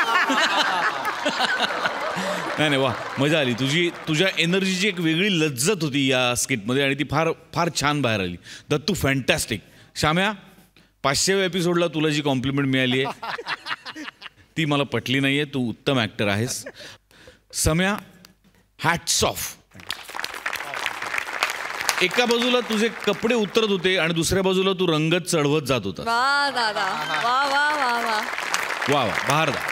नाही नाही, वा, मजा आली. तुझी तुझ्या एनर्जीची एक वेगळी लज्जत होती या स्किटमध्ये आणि ती फार फार छान बाहेर आली. दत्तू फॅन्टॅस्टिक. श्याम्या, पाचशेव्या एपिसोडला तुला जी कॉम्प्लिमेंट मिळाली आहे ती मला पटली नाहीये. तू उत्तम ऍक्टर आहेस. सम्या, हॅट्स ऑफ. एका बाजूला तुझे कपडे उतरत होते आणि दुसऱ्या बाजूला तू रंगत चढवत जात होता. वा दादा, वा वा वा वा वा वा, बहारदा.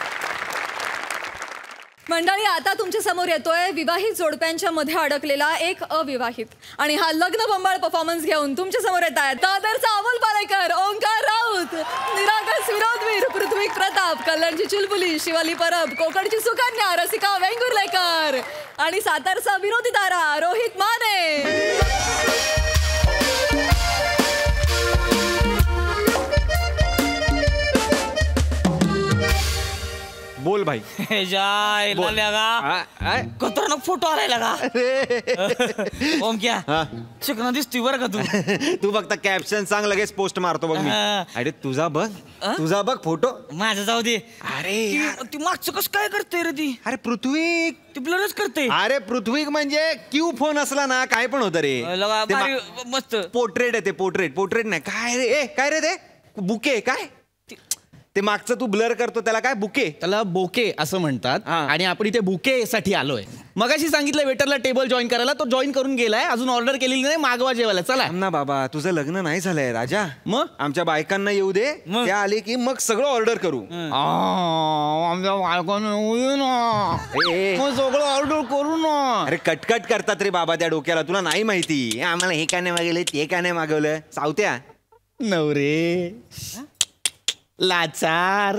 मंडळी, आता तुमच्या समोर येतोय विवाहित जोडप्यांच्या मध्ये अडकलेला एक अविवाहित, आणि हा लग्न बंबाळ परफॉर्मन्स घेऊन तुमच्या समोर येत आहेत दादरचा अमोल पालेकर, ओंकार राऊत, निरागस विनोदवीर पृथ्वी प्रताप, कल्याणची चुलबुली शिवाली परब, कोकणची सुकन्या रसिका वेंगुर्लेकर आणि सातारचा विनोदी तारा रोहित माने. बोल भाई. जाय खतरनाक फोटो आलाय लगा. ओम क्या शिकणं दिसतोय बरं का तू. तू फक्त कॅप्शन सांग, लगेच पोस्ट मारतो बघ मी. अरे तुझा बघ, तुझा बघ फोटो. माझं जाऊ दे. अरे ती मागचं कसं काय करते रे ती? अरे पृथ्वी ती ब्लरच करते. अरे पृथ्वी म्हणजे क्यू फोन असला ना काय पण होतं रे. ते मा- मस्त पोर्ट्रेट आहे ते. पोर्ट्रेट पोर्ट्रेट नाही काय रे. ए काय रे ते बुके काय ते मागचं तू ब्लर करतो त्याला काय बुके? त्याला बोके असं म्हणतात. आणि आपण इथे बुके साठी आलोय. मगाशी सांगितलं वेटरला टेबल जॉईन करायला, तो जॉईन करून गेलाय. अजून ऑर्डर केलेली नाही, मागवा जेवायला. चला ना बाबा, तुझं लग्न नाही झालंय राजा. मग आमच्या बायकांना येऊ दे, त्या आले की मग सगळं ऑर्डर करू. आमच्या बायकोनं येऊ ना, मग सगळं ऑर्डर करू ना. अरे कटकट करतात रे बाबा त्या डोक्याला, तुला नाही माहिती. आम्हाला हे का नाही मागवलं, ते का नाही मागवलं. सावत्या नवरे लाचार.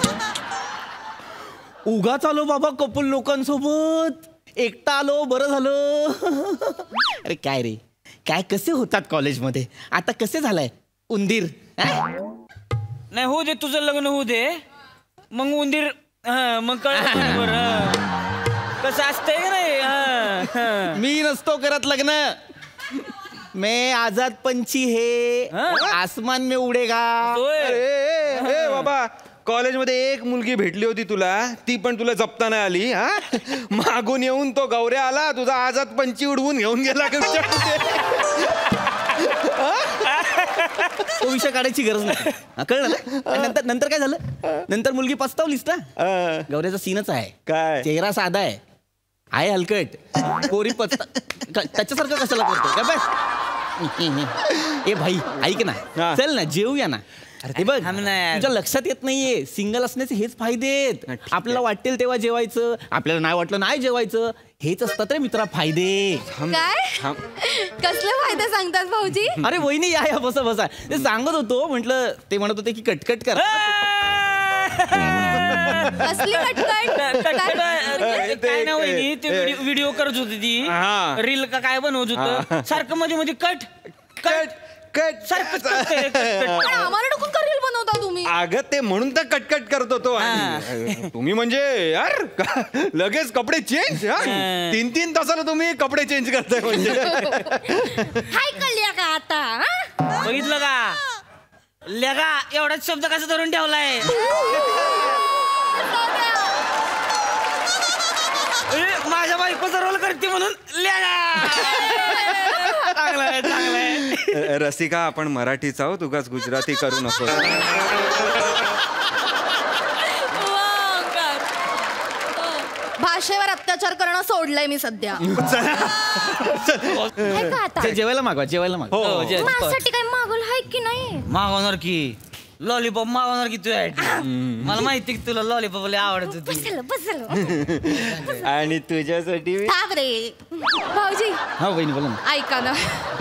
उगाच आलो बाबा कपल लोकांसोबत. एकटा आलो बरं झालं. अरे काय रे, काय कसे होतात कॉलेजमध्ये, आता कसे झालाय उंदीर? नाही होऊ दे, तुझं लग्न होऊ दे, मग उंदीर. हा मग कळ कसं असतंय का नाही. मी नसतो करत लग्न. मैं आजाद पंछी है, आसमान में उडेगा. अरे बाबा, कॉलेजमध्ये एक मुलगी भेटली होती तुला, ती पण तुला जपता नाही आली. हा मागून येऊन तो गौऱ्या आला, तुझा आजाद पंछी उडवून घेऊन गेला. तो विषय काढायची गरज नाही, कळलं ना. नंतर नंतर काय झालं, नंतर मुलगी पस्तावलीस ना. गौऱ्याचा सीनच आहे काय, चेहरा साधा आहे, आहे हलकट, पोरी पचता त्याच्यासारखं कशाला करतो काय बस. ए भाई ऐक ना, चल ना जेऊया ना. अरे बघ तुझ्या लक्षात येत नाहीये, सिंगल असण्याचे हेच फायदे आहेत. आपल्याला वाटेल तेव्हा जेवायचं, आपल्याला नाही वाटलं नाही जेवायचं, हेच असतात रे मित्रा फायदे. काय कसले फायदे सांगतात भाऊजी? अरे वहिनी या या बसा बसा. ते सांगत होतो, म्हटलं ते म्हणत होते की कटकट कर. असली कटकट काय ना वहिनी, ते व्हिडिओ करत होती ती, रील का काय बनवत होत, सारखं मध्ये मध्ये कट कट कट सारखं. आम्हाला टाकून रील बनवता तुम्ही? अगं ते म्हणून तर कटकट करत होतो आणि तुम्ही म्हणजे यार लगेच कपडे चेंज तीन तीन तासाला तुम्ही कपडे चेंज करताय म्हणजे हाय कळल्या का आता बघितलं का लेगा एवढाच शब्द कसा धरून ठेवलाय माझ्या बायकोचा रोल करते म्हणून लेगा चांगलाय चांगलाय. रसिका आपण मराठीच आहोत उगाच गुजराती करू नको. भाषेवर अत्याचार करणं सोडलंय मी सध्या. जेवायला मागवा जेवायला मागवा. माझ्यासाठी काही मागवलं आहे की नाही? मागवणार की लॉलीपॉप मागवणार की तू मला माहिती की तुला लॉलीपॉप लय आवडत होती. बसलं बसलं. आणि तुझ्यासाठी भाऊजी हा वहिनी बोला ना. ऐका ना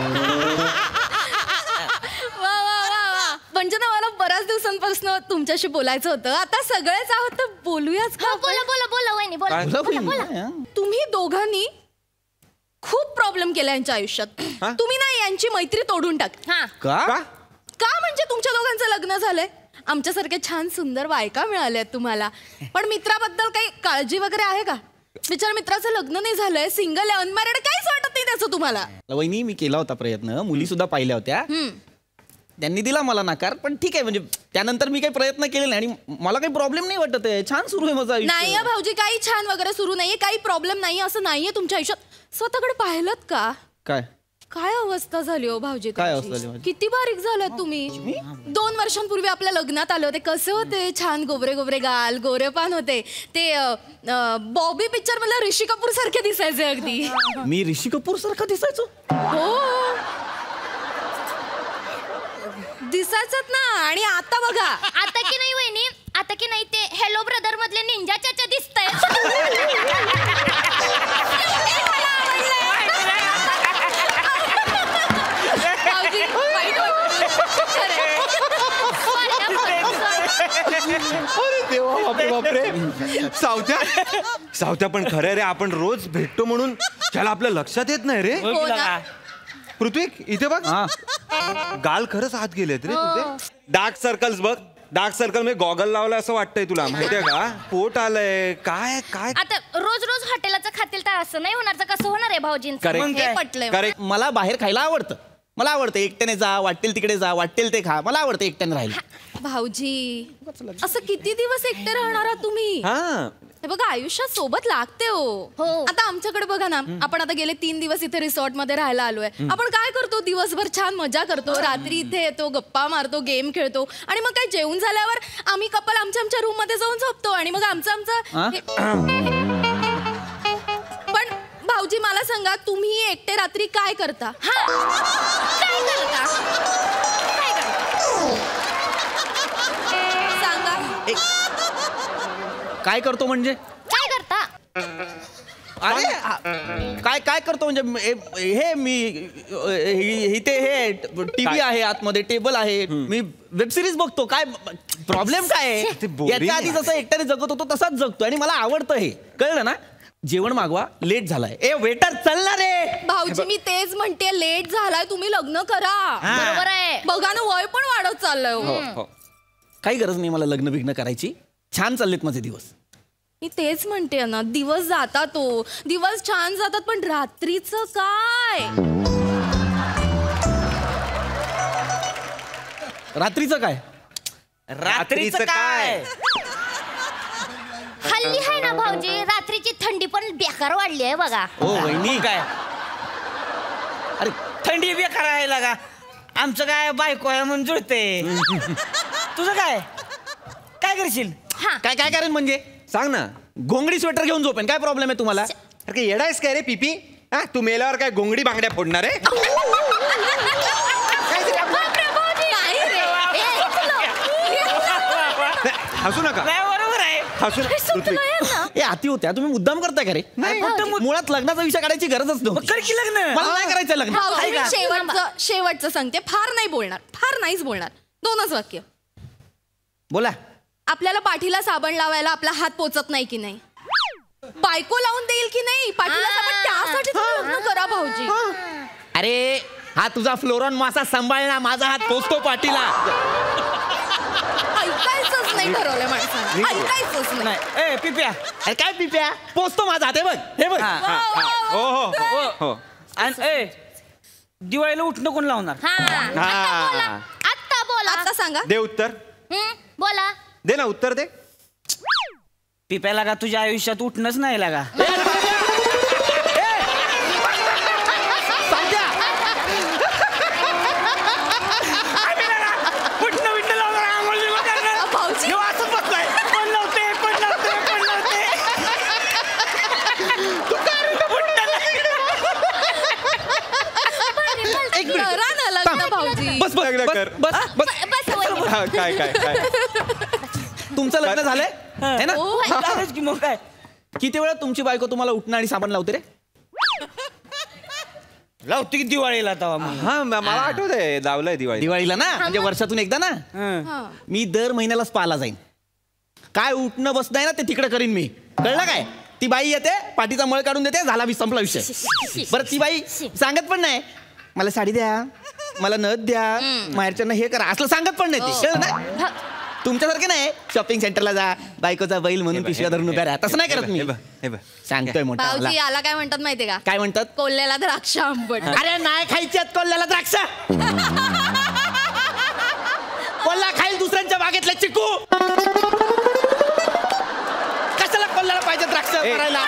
वा वा वा वा म्हणजे ना मला बऱ्याच दिवसांपासून तुमच्याशी बोलायचं होतं. आता सगळेच आहोत तर बोलूयाच का? बोला बोला बोला वहिनी बोला बोला बोला. तुम्ही दोघांनी खूप प्रॉब्लेम केला यांच्या आयुष्यात. तुम्ही ना यांची मैत्री तोडून टाक. का का म्हणजे तुमच्या दोघांचं लग्न झालंय आमच्यासारखे छान सुंदर बायका मिळाल्या तुम्हाला पण मित्राबद्दल काही काळजी वगैरे आहे का? बिचार मित्राचं लग्न नाही झालंय सिंगल आहे अनमॅरिड काहीच वाटत नाही त्याचं तुम्हाला. वहिनी मी केला होता प्रयत्न मुली सुद्धा पाहिल्या होत्या त्यांनी दिला मला नकार पण ठीक आहे म्हणजे त्यानंतर मी काही प्रयत्न केले नाही आणि मला काही प्रॉब्लेम नाही वाटत आहे छान सुरू आहे माझं आयुष्य. नाही भाऊजी काही छान वगैरे सुरू नाहीये काही प्रॉब्लेम नाहीये असं नाहीये तुमच्या आयुष्यात. स्वतःकडे पाहिलत का काय काय अवस्था झाली हो भाऊजी काय अवस्था झाली? किती बारीक झालात तुम्ही. दोन वर्षांपूर्वी आपल्या लग्नात आले होते कसे होते छान गोबरे गोबरे गाल गोरे पान होते ते बॉबी पिक्चर मला ऋषी कपूर सारखे दिसायचे अगदी. मी ऋषी कपूर सारखा दिसायचो हो दिसायचंच ना. आणि आता बघा आता की नाही वहिनी आता की नाही ते हेलो ब्रदर मधले निंजा चाचा दिसताय. बापरे सावत्या सावत्या पण खरं रे आपण रोज भेटतो म्हणून त्याला आपल्या लक्षात येत नाही रे. पृथ्वी इथे बघ गाल खरंच आत गेलेत रे तुझे. डार्क सर्कल्स बघ डार्क सर्कल म्हणजे गॉगल लावला असं वाटतंय तुला माहितीये का? पोट आलंय काय काय आता रोज रोज हॉटेलाचं खातील तर असं नाही होणार तर कसं होणार आहे भाऊजींचं? करेक्ट. मला बाहेर खायला आवडतं मला आवडतं एकट्याने जा वाटेल तिकडे जा वाटेल ते खा मला आवडतं एकट्याने राहायला. भाऊजी असं किती दिवस एकटे राहणार आहात तुम्ही? हे बघा आयुष्यात सोबत लागते हो. आता आमच्याकडे बघा ना आपण आता गेले तीन दिवस इथे रिसॉर्ट मध्ये राहायला आलोय. आपण काय करतो दिवसभर छान मजा करतो रात्री इथे येतो गप्पा मारतो गेम खेळतो आणि मग काय जेवण झाल्यावर आम्ही कपल आमच्या आमच्या रूम मध्ये जाऊन झोपतो आणि मग आमचं आमचं. पण भाऊजी मला सांगा तुम्ही एकटे रात्री काय करता? काय करता काय करतो म्हणजे काय करता? अरे काय काय करतो म्हणजे हे मी इथे हे टीव्ही आहे आतमध्ये टेबल आहे मी वेब सिरीज बघतो. काय प्रॉब्लेम काय आहे? याच्या आधी जसं एकट्याने जगत होतो तसाच जगतो आणि मला आवडतं हे कळलं ना. जेवण मागवा लेट झालाय. ए वेटर चल ना रे. भाऊजी मी तेच म्हणते लेट झालाय तुम्ही लग्न करा. बरोबर आहे. बघा ना वय पण वाढत चाललंय. काही गरज नाही मला लग्न बिग्न करायची. छान चाललेत माझे दिवस. मी तेच म्हणते ना दिवस जातात तो दिवस छान जातात पण रात्रीचं काय? रात्रीचं काय रात्रीचं काय हल्ली आहे ना भाऊजी रात्रीची थंडी पण बेकार वाढली आहे बघा. हो वहिनी काय अरे थंडी बेकार आहे लागा आमचं काय बायको आहे म्हणून जुळते. तुझं काय काय करशील? काय काय करेन म्हणजे सांग ना. घोंगडी स्वेटर घेऊन झोपेन काय प्रॉब्लेम आहे तुम्हाला? अरे येडायस काय रे पिपी हा तू मेल्यावर काय घोंगडी बांगड्या फोडणार आहे? हसू नका बरोबर आहे हसू हे आती होत्या तुम्ही मुद्दाम करताय का रे? मुळात लग्नाचा विषय काढायची गरजच नव्हती. कर की लग्न मला नाही करायचं लग्न. शेवटचं शेवटचं सांगते फार नाही बोलणार फार नाहीच बोलणार. दोनच वाक्य बोला. आपल्याला पाठीला साबण लावायला आपला हात पोचत नाही की नाही? बायको लावून देईल की नाही पाठीला साबण त्यासाठी तुम्ही लग्न करा भाऊजी. अरे हा तुझा फ्लोरॉन मासा सांभाळणार माझा हात पोचतो पाठीला. ऐका ऐकायचंच नाही. नाही ए पिप्या अरे काय पिप्या पोचतो माझा हात, हे बघ हे बघ. हो हो हो हो आणि ए दिवाळीला उठणं कोण लावणार? हा आता बोला हा. आता बोला आता सांगा. दे उत्तर हं, बोला दे ना उत्तर दे. पिप्या लागा तुझ्या आयुष्यात उठणंच नाही लागा. बस बस बस बस बस हा, काय काय काय तुमचं लग्न झालंय है ना? झालंच की मग काय. किती वेळा तुमची बायको तुम्हाला उठणं आणि साबण लावते रे? लावते की दिवाळीला तवा मग. हा म- मला आठवतंय लावलंय दिवाळी दिवाळीला ना म्हणजे वर्षातून एकदा ना. मी दर महिन्याला स्पाला जाईन. काय उठणं बसणं आहे ना ते तिकडे करीन मी, कळलं काय? ती बाई येते पाठीचा मळ काढून देते, झाला वि- संपला विषय. बरं ती बाई सांगत पण नाही मला साडी द्या, मला नथ द्या, माहेरच्यांना हे करा, असलं सांगत पण नाही ते, कळलं ना? तुमच्यासारखे नाही शॉपिंग सेंटरला जा बायकोचा बैल म्हणून पिशव्या धरून उभ्या राहा, तसं नाही करत मी. सांगतोय मोठा भाऊजी मला. याला काय म्हणतात माहितीये का? काय म्हणतात? कोल्ह्याला द्राक्ष आंबट. अरे नाही खायची आहेत कोल्ह्याला द्राक्ष. कोल्हा खाईल दुसऱ्यांच्या बागेतले चिकू. कशाला कोल्ह्याला पाहिजे द्राक्ष करायला?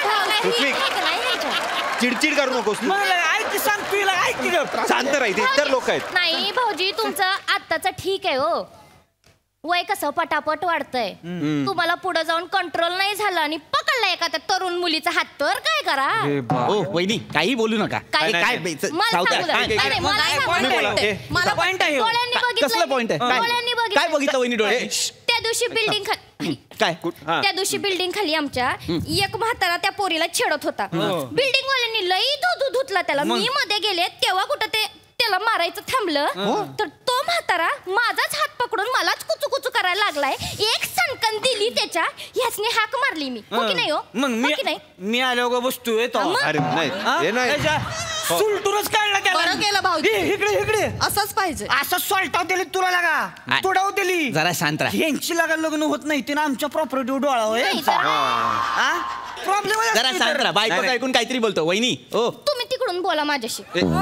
चिडचिड करू नकोस तू. ऐक सांग तुला ऐक की गं. शांत राहते इतर लोक आहेत. नाही भाऊजी तुमचं आत्ताचं ठीक आहे हो, वय कसं पटापट वाढतंय. तुम्हाला पुढे जाऊन कंट्रोल नाही झालं आणि पकडला एका त्या तरुण मुलीचा हात, तर काय करा? ओ वहिनी काही बोलू नका. काय- काय मला सांगू द्या. नाही, नाही, मला सांगू point द्या. आहे. मला point आहे. डोळ्यांनी बघितलं. कसलं पॉइंट आहे? काय- डोळ्यांनी बघितलं. काय बघितलं वहिनी डोळे? त्या दिवशी बिल्डिंग खाली काय त्या दिवशी बिल्डिंग खाली आमच्या एक म्हातारा त्या पोरीला छेडत होता. बिल्डिंग वाल्यांनी लई धुधू धुतला त्याला. मी मध्ये गेले तेव्हा कुठं ते त्याला मारायचं थांबलं तर तो म्हातारा माझाच हात पकडून मलाच कुचू कुचू करायला लागलाय. एक सणकन दिली त्याच्या, ह्यासने हाक मारली मी. हो की नाही हो? मग मी हो की नाही? मी आलो का बसतोय तो. अरे नाही हे नाही सुलटूनच काढला त्याला. बरं केलं भाऊजी. ए, इकडे इकडे असंच पाहिजे. असं सॉल्टाव दिली तुला लागा, तुडाव दिली. जरा शांत राहा. यांची लागा लग्न होत नाही तिने आमच्या प्रॉपर्टीवर डोळा होय. नाही तर. प्रॉब्लेम जरा शांत राहा. बायको ऐकून काहीतरी बोलतो. वहिनी ओ तुम्ही तिकडून बोला माझ्याशी.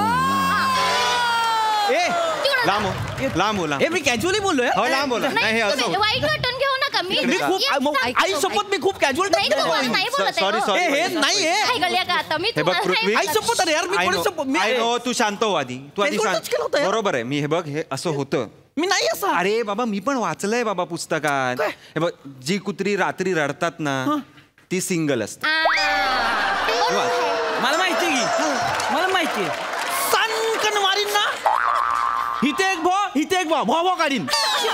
ए लांब हो, लांब हो, लांब. हे मी कॅज्युअली बोललोय. हो लांब बोला. नाही हे नाही, असं तुम्ही वाईट वाटून घेऊ नका. मी मी खूप एक मग सांगतो. आई शपथ मी खूप कॅज्युअल नाही तुम्हाला नाही बोलत आहे सॉरी हो. सॉरी हे नाही आहे. काय गळ्या का आता मी हे बघ तुम्हाला पृथ्वी नाही आई शपथ अरे यार मी I कोणी know, शपथ मी I know, तू शांत हो आधी. तू आधी Casual touch केलं होतं सांग. यार. बरोबर आहे. मी हे बघ हे असं होतं. मी नाही असं. अरे बाबा मी पण वाचलंय बाबा पुस्तकात. हे बघ जी कुत्री रात्री रडतात ना ती सिंगल असते. मला माहिती की मला माहिती सनकन मारीन ना. हिते एक भो हिते एक भो भो भो काढीन.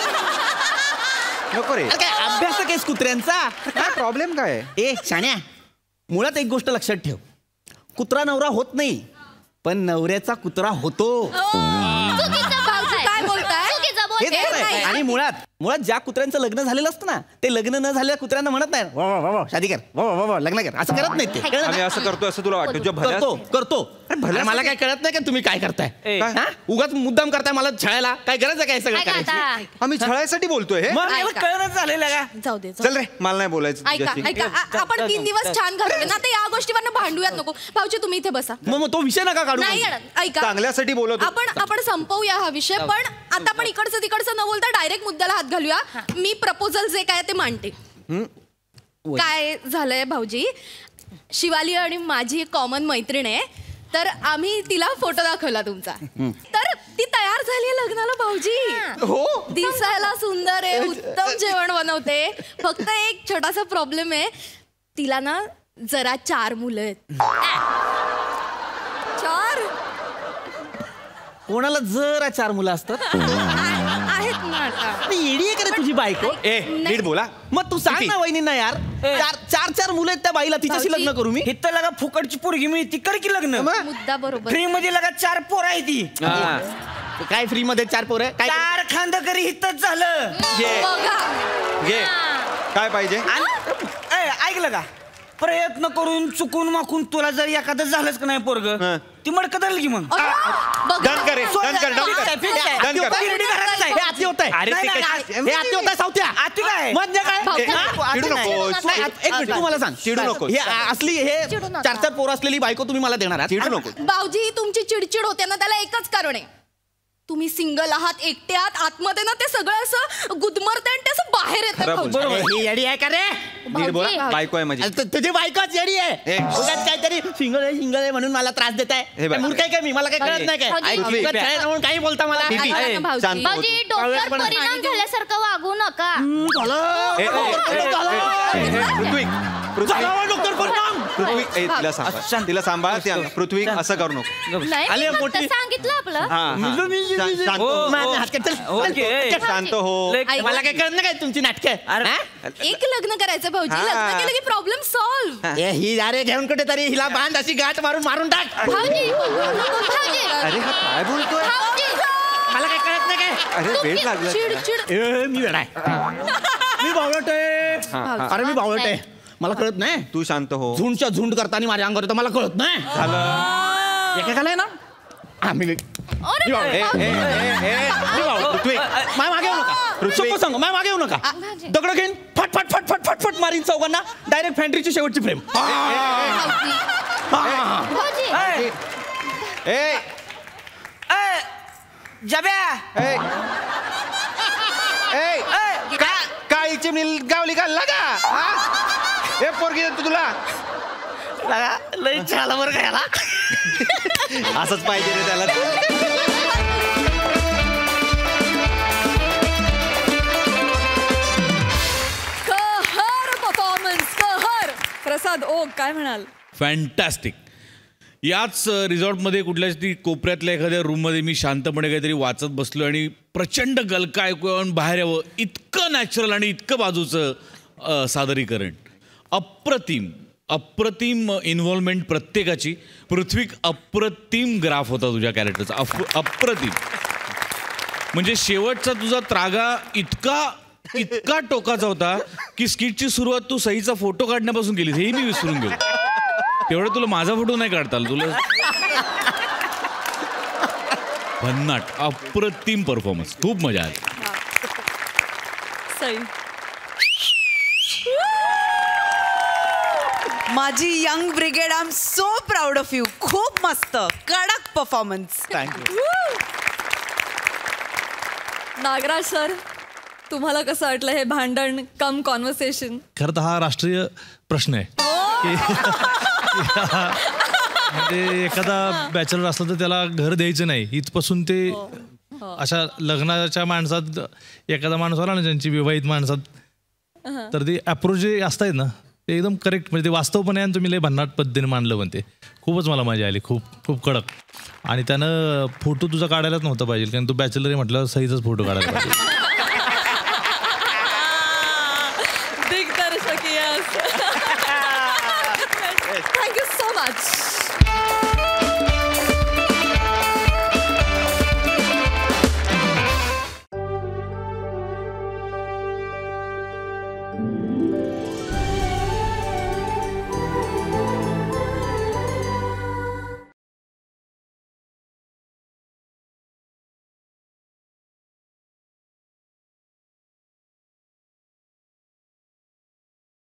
नको रे. अरे काय अभ्यास केस कुत्र्यांचा. काय प्रॉब्लेम काय आहे? ए शाण्या मुळात एक गोष्ट लक्षात ठेव, कुत्रा नवरा होत नाही पण नवऱ्याचा कुत्रा होतो. चुकीचं बोलताय. काय बोलताय? चुकीचं हेच बोलताय. खरं आहे. आणि मुळात मुळात ज्या कुत्र्यांचं लग्न झालेलं असतं ना ते लग्न न झालेल्या कुत्र्यांना म्हणत नाही वा वा वा वा शादी कर वा वा वा वा लग्न कर असं करत नाही ते. कळलं आम्ही ना? असं करतो असं तुला वाटतं तुझ्या भल्यास- करतो करतो अरे मला काय कळत नाही का तुम्ही काय करताय? हा? उगाच मुद्दाम करताय मला छळायला. काय गरज आहे काय सगळं ऐका करायची? आता. आम्ही छळायसाठी बोलतोय हे. मग मला ऐका. कळणच झालेलं का. जाऊ दे जाऊ चल रे मला नाही बोलायचं ऐका तुझ्याशी. ऐका आ- आपण तीन दिवस छान घालवले ना, आता या गोष्टीवर भांडूयात नको. भाऊजी तुम्ही इथे बसा. मग मग तो विषय नका काढू. नाही ऐका चांगल्यासाठी बोलत होतो. आपण आपण संपवूया हा विषय, पण आता आपण इकडचं तिकडचं न बोलता डायरेक्ट मुद्द्याला हात घालूया. मी प्रपोजल जे काय ते मांडते. काय झालंय भाऊजी, शिवाली आणि माझी एक कॉमन मैत्रीण आहे, तर आम्ही तिला फोटो दाखवला तुमचा, तर ती तयार झाली आहे लग्नाला भाऊजी. हो दिसायला सुंदर आहे, उत्तम जेवण बनवते. फक्त एक छोटासा प्रॉब्लेम आहे, तिला ना जरा चार मुलं आहेत. चार कोणाला जरा चार मुलं असतात. आहेत ना आता. येडी आहे का रे तुझी बायको? ए नीट बोला. मग तू सांग ना वहिनींना यार, चार चार चार मुलं आहेत त्या बाईला, तिच्याशी भाऊजी. लग्न करू मी? इथं लगा फुकटची पोरगी मिळती कर की लग्न. मुद्दा बरोबर. फ्री मध्ये लगा चार पोर आहे ती. काय फ्री मध्ये चार पोरं काय? चार खांद करी हितच झालं. घे बघा घे काय पाहिजे? आणि- ए, ऐकलं का प्रयत्न करून चुकून माकून तुला जर एखादं झालंच का नाही पोरग ती मडकत राहील की मग डन करे डन कर डन कर डन कर हे आती होत आहे अरे ते काय- हे आती होत आहे सावत्या आती काय म्हणजे काय चिडू नको नाही, एक मिनिट तुम्हाला सांग चिडू नको हे असली हे चार चार पोरं असलेली बायको तुम्ही मला देणार आहात? चिडू नको भाऊजी तुमची चिडचिड होते ना त्याला एकच कारण आहे तुम्ही सिंगल आहात एकटे आहात आतमध्ये ना ते सगळं असं गुदमरत आणि ते असं बाहेर येतं भाऊजी. अरे, ही येडी आहे का रे नीट बोला बायको आहे माझी अरे, तु- तुझी बायकोच येडी आहे उगाच काहीतरी सिंगल आहे सिंगल आहे म्हणून मला त्रास देत हे आहे बघ. मूर्ख आहे काय मी मला काय कळत नाही काय भाऊजी. ऐक, पृथ्वी. उगाच खेळायला म्हणून काही बोलता मला दीदी, ऐका ना, ए, भाऊजी. शांत हो भाऊजी डोक्यावर परिणाम झाल्यासारखं वागू नका ए, ए, ए, ए, ए, ए, पृथ्वी पृथ्वी डॉक्टर परिणाम पृथ्वी ए, तिला सांभाळ तिला सांभाळ ते अंग. पृथ्वी असं करू नको नाही आले मी फक्त मोठी- सांगितलं आपलं हा, हा. शांत- शांत हो. माझ्या हात चल, चल, ओके, ए. चल. शांत हो मला काय कळत नाही काय तुमची नाटकं एक लग्न करायचं भाऊजी हा. लग्न केलं की प्रॉब्लेम सॉल्व्ह ए ही अरे घेऊन कुठे तरी हिला बांध अशी गाठ मारून मारून टाक भाऊजी भाऊजी अरे हा काय बोलतोय भाऊजी मला काय कळत नाही काय अरे वेळ लागला चिड तिला. चिड ए मी वेडा आहे मी बावळट आहे हा, अरे मी बावळट आहे मला कळत नाही तू शांत हो झुंडच्या झुंड करताना माझ्या अंगावर येतं मला कळत नाही झालं एकेकाला ना हा मी अरे मी बावळट. ए, ए, ए, ए, मी बावळट. पृथ्वी माय मागे येऊ नका सोपं सांग माय मागे येऊ नका दगड घेईन फट फट फट फट फट फट मारीन चौघांना डायरेक्ट फॅन्ड्रीची शेवटची फ्रेम भाऊजी ए ए, जब्या ए ए का काळी चिमणी गावली का लगा हा? ए पोरगी देतो तुला लगा लई झाला बरं काय असंच पाहिजे रे त्याला कहर परफॉर्मन्स कहर प्रसाद ओक काय म्हणाल फॅन्टॅस्टिक याच रिसॉर्टमध्ये कुठल्याच ती कोपऱ्यातल्या एखाद्या रूममध्ये मी शांतपणे काहीतरी वाचत बसलो आणि प्रचंड गलका ऐकू येऊन बाहेर यावं इतकं नॅचरल आणि इतकं बाजूचं अ, सादरीकरण अप्रतिम अप्रतिम इन्व्हॉल्वमेंट प्रत्येकाची पृथ्वी अप्रतिम ग्राफ होता तुझ्या कॅरेक्टरचा अप अप्रतिम म्हणजे शेवटचा तुझा त्रागा इतका इतका टोकाचा होता की स्किटची सुरुवात तू सहीचा फोटो काढण्यापासून केली हेही मी विसरून गेलो तेवढं तुला माझा फोटो नाही काढता आला तुला भन्नाट अप्रतिम परफॉर्मन्स खूप मजा आली सई माझी young brigade I am so proud of you खूप मस्त कडक परफॉर्मन्स थँक्यू नागराज सर तुम्हाला कसं वाटलं हे भांडण कम कॉन्व्हर्सेशन खरं तर हा राष्ट्रीय प्रश्न आहे म्हणजे एखादा बॅचलर असला तर त्याला घर द्यायचं नाही इथपासून ते अशा लग्नाच्या माणसात एखादा माणूस आला ना ज्यांची विवाहित माणसात तर ते अप्रोच जे असतात ना ते एकदम करेक्ट म्हणजे ते वास्तवपणे आणि तुम्ही लय भन्नाट पद्धतीने मांडलं म्हणते खूपच मला मजा आली खूप खूप कडक आणि त्यानं फोटो तुझा काढायलाच नव्हता पाहिजे कारण तू बॅचलर आहे म्हटलं सहीचाच फोटो काढायला पाहिजे दिग्दर्शक यस थँक्यू सो मच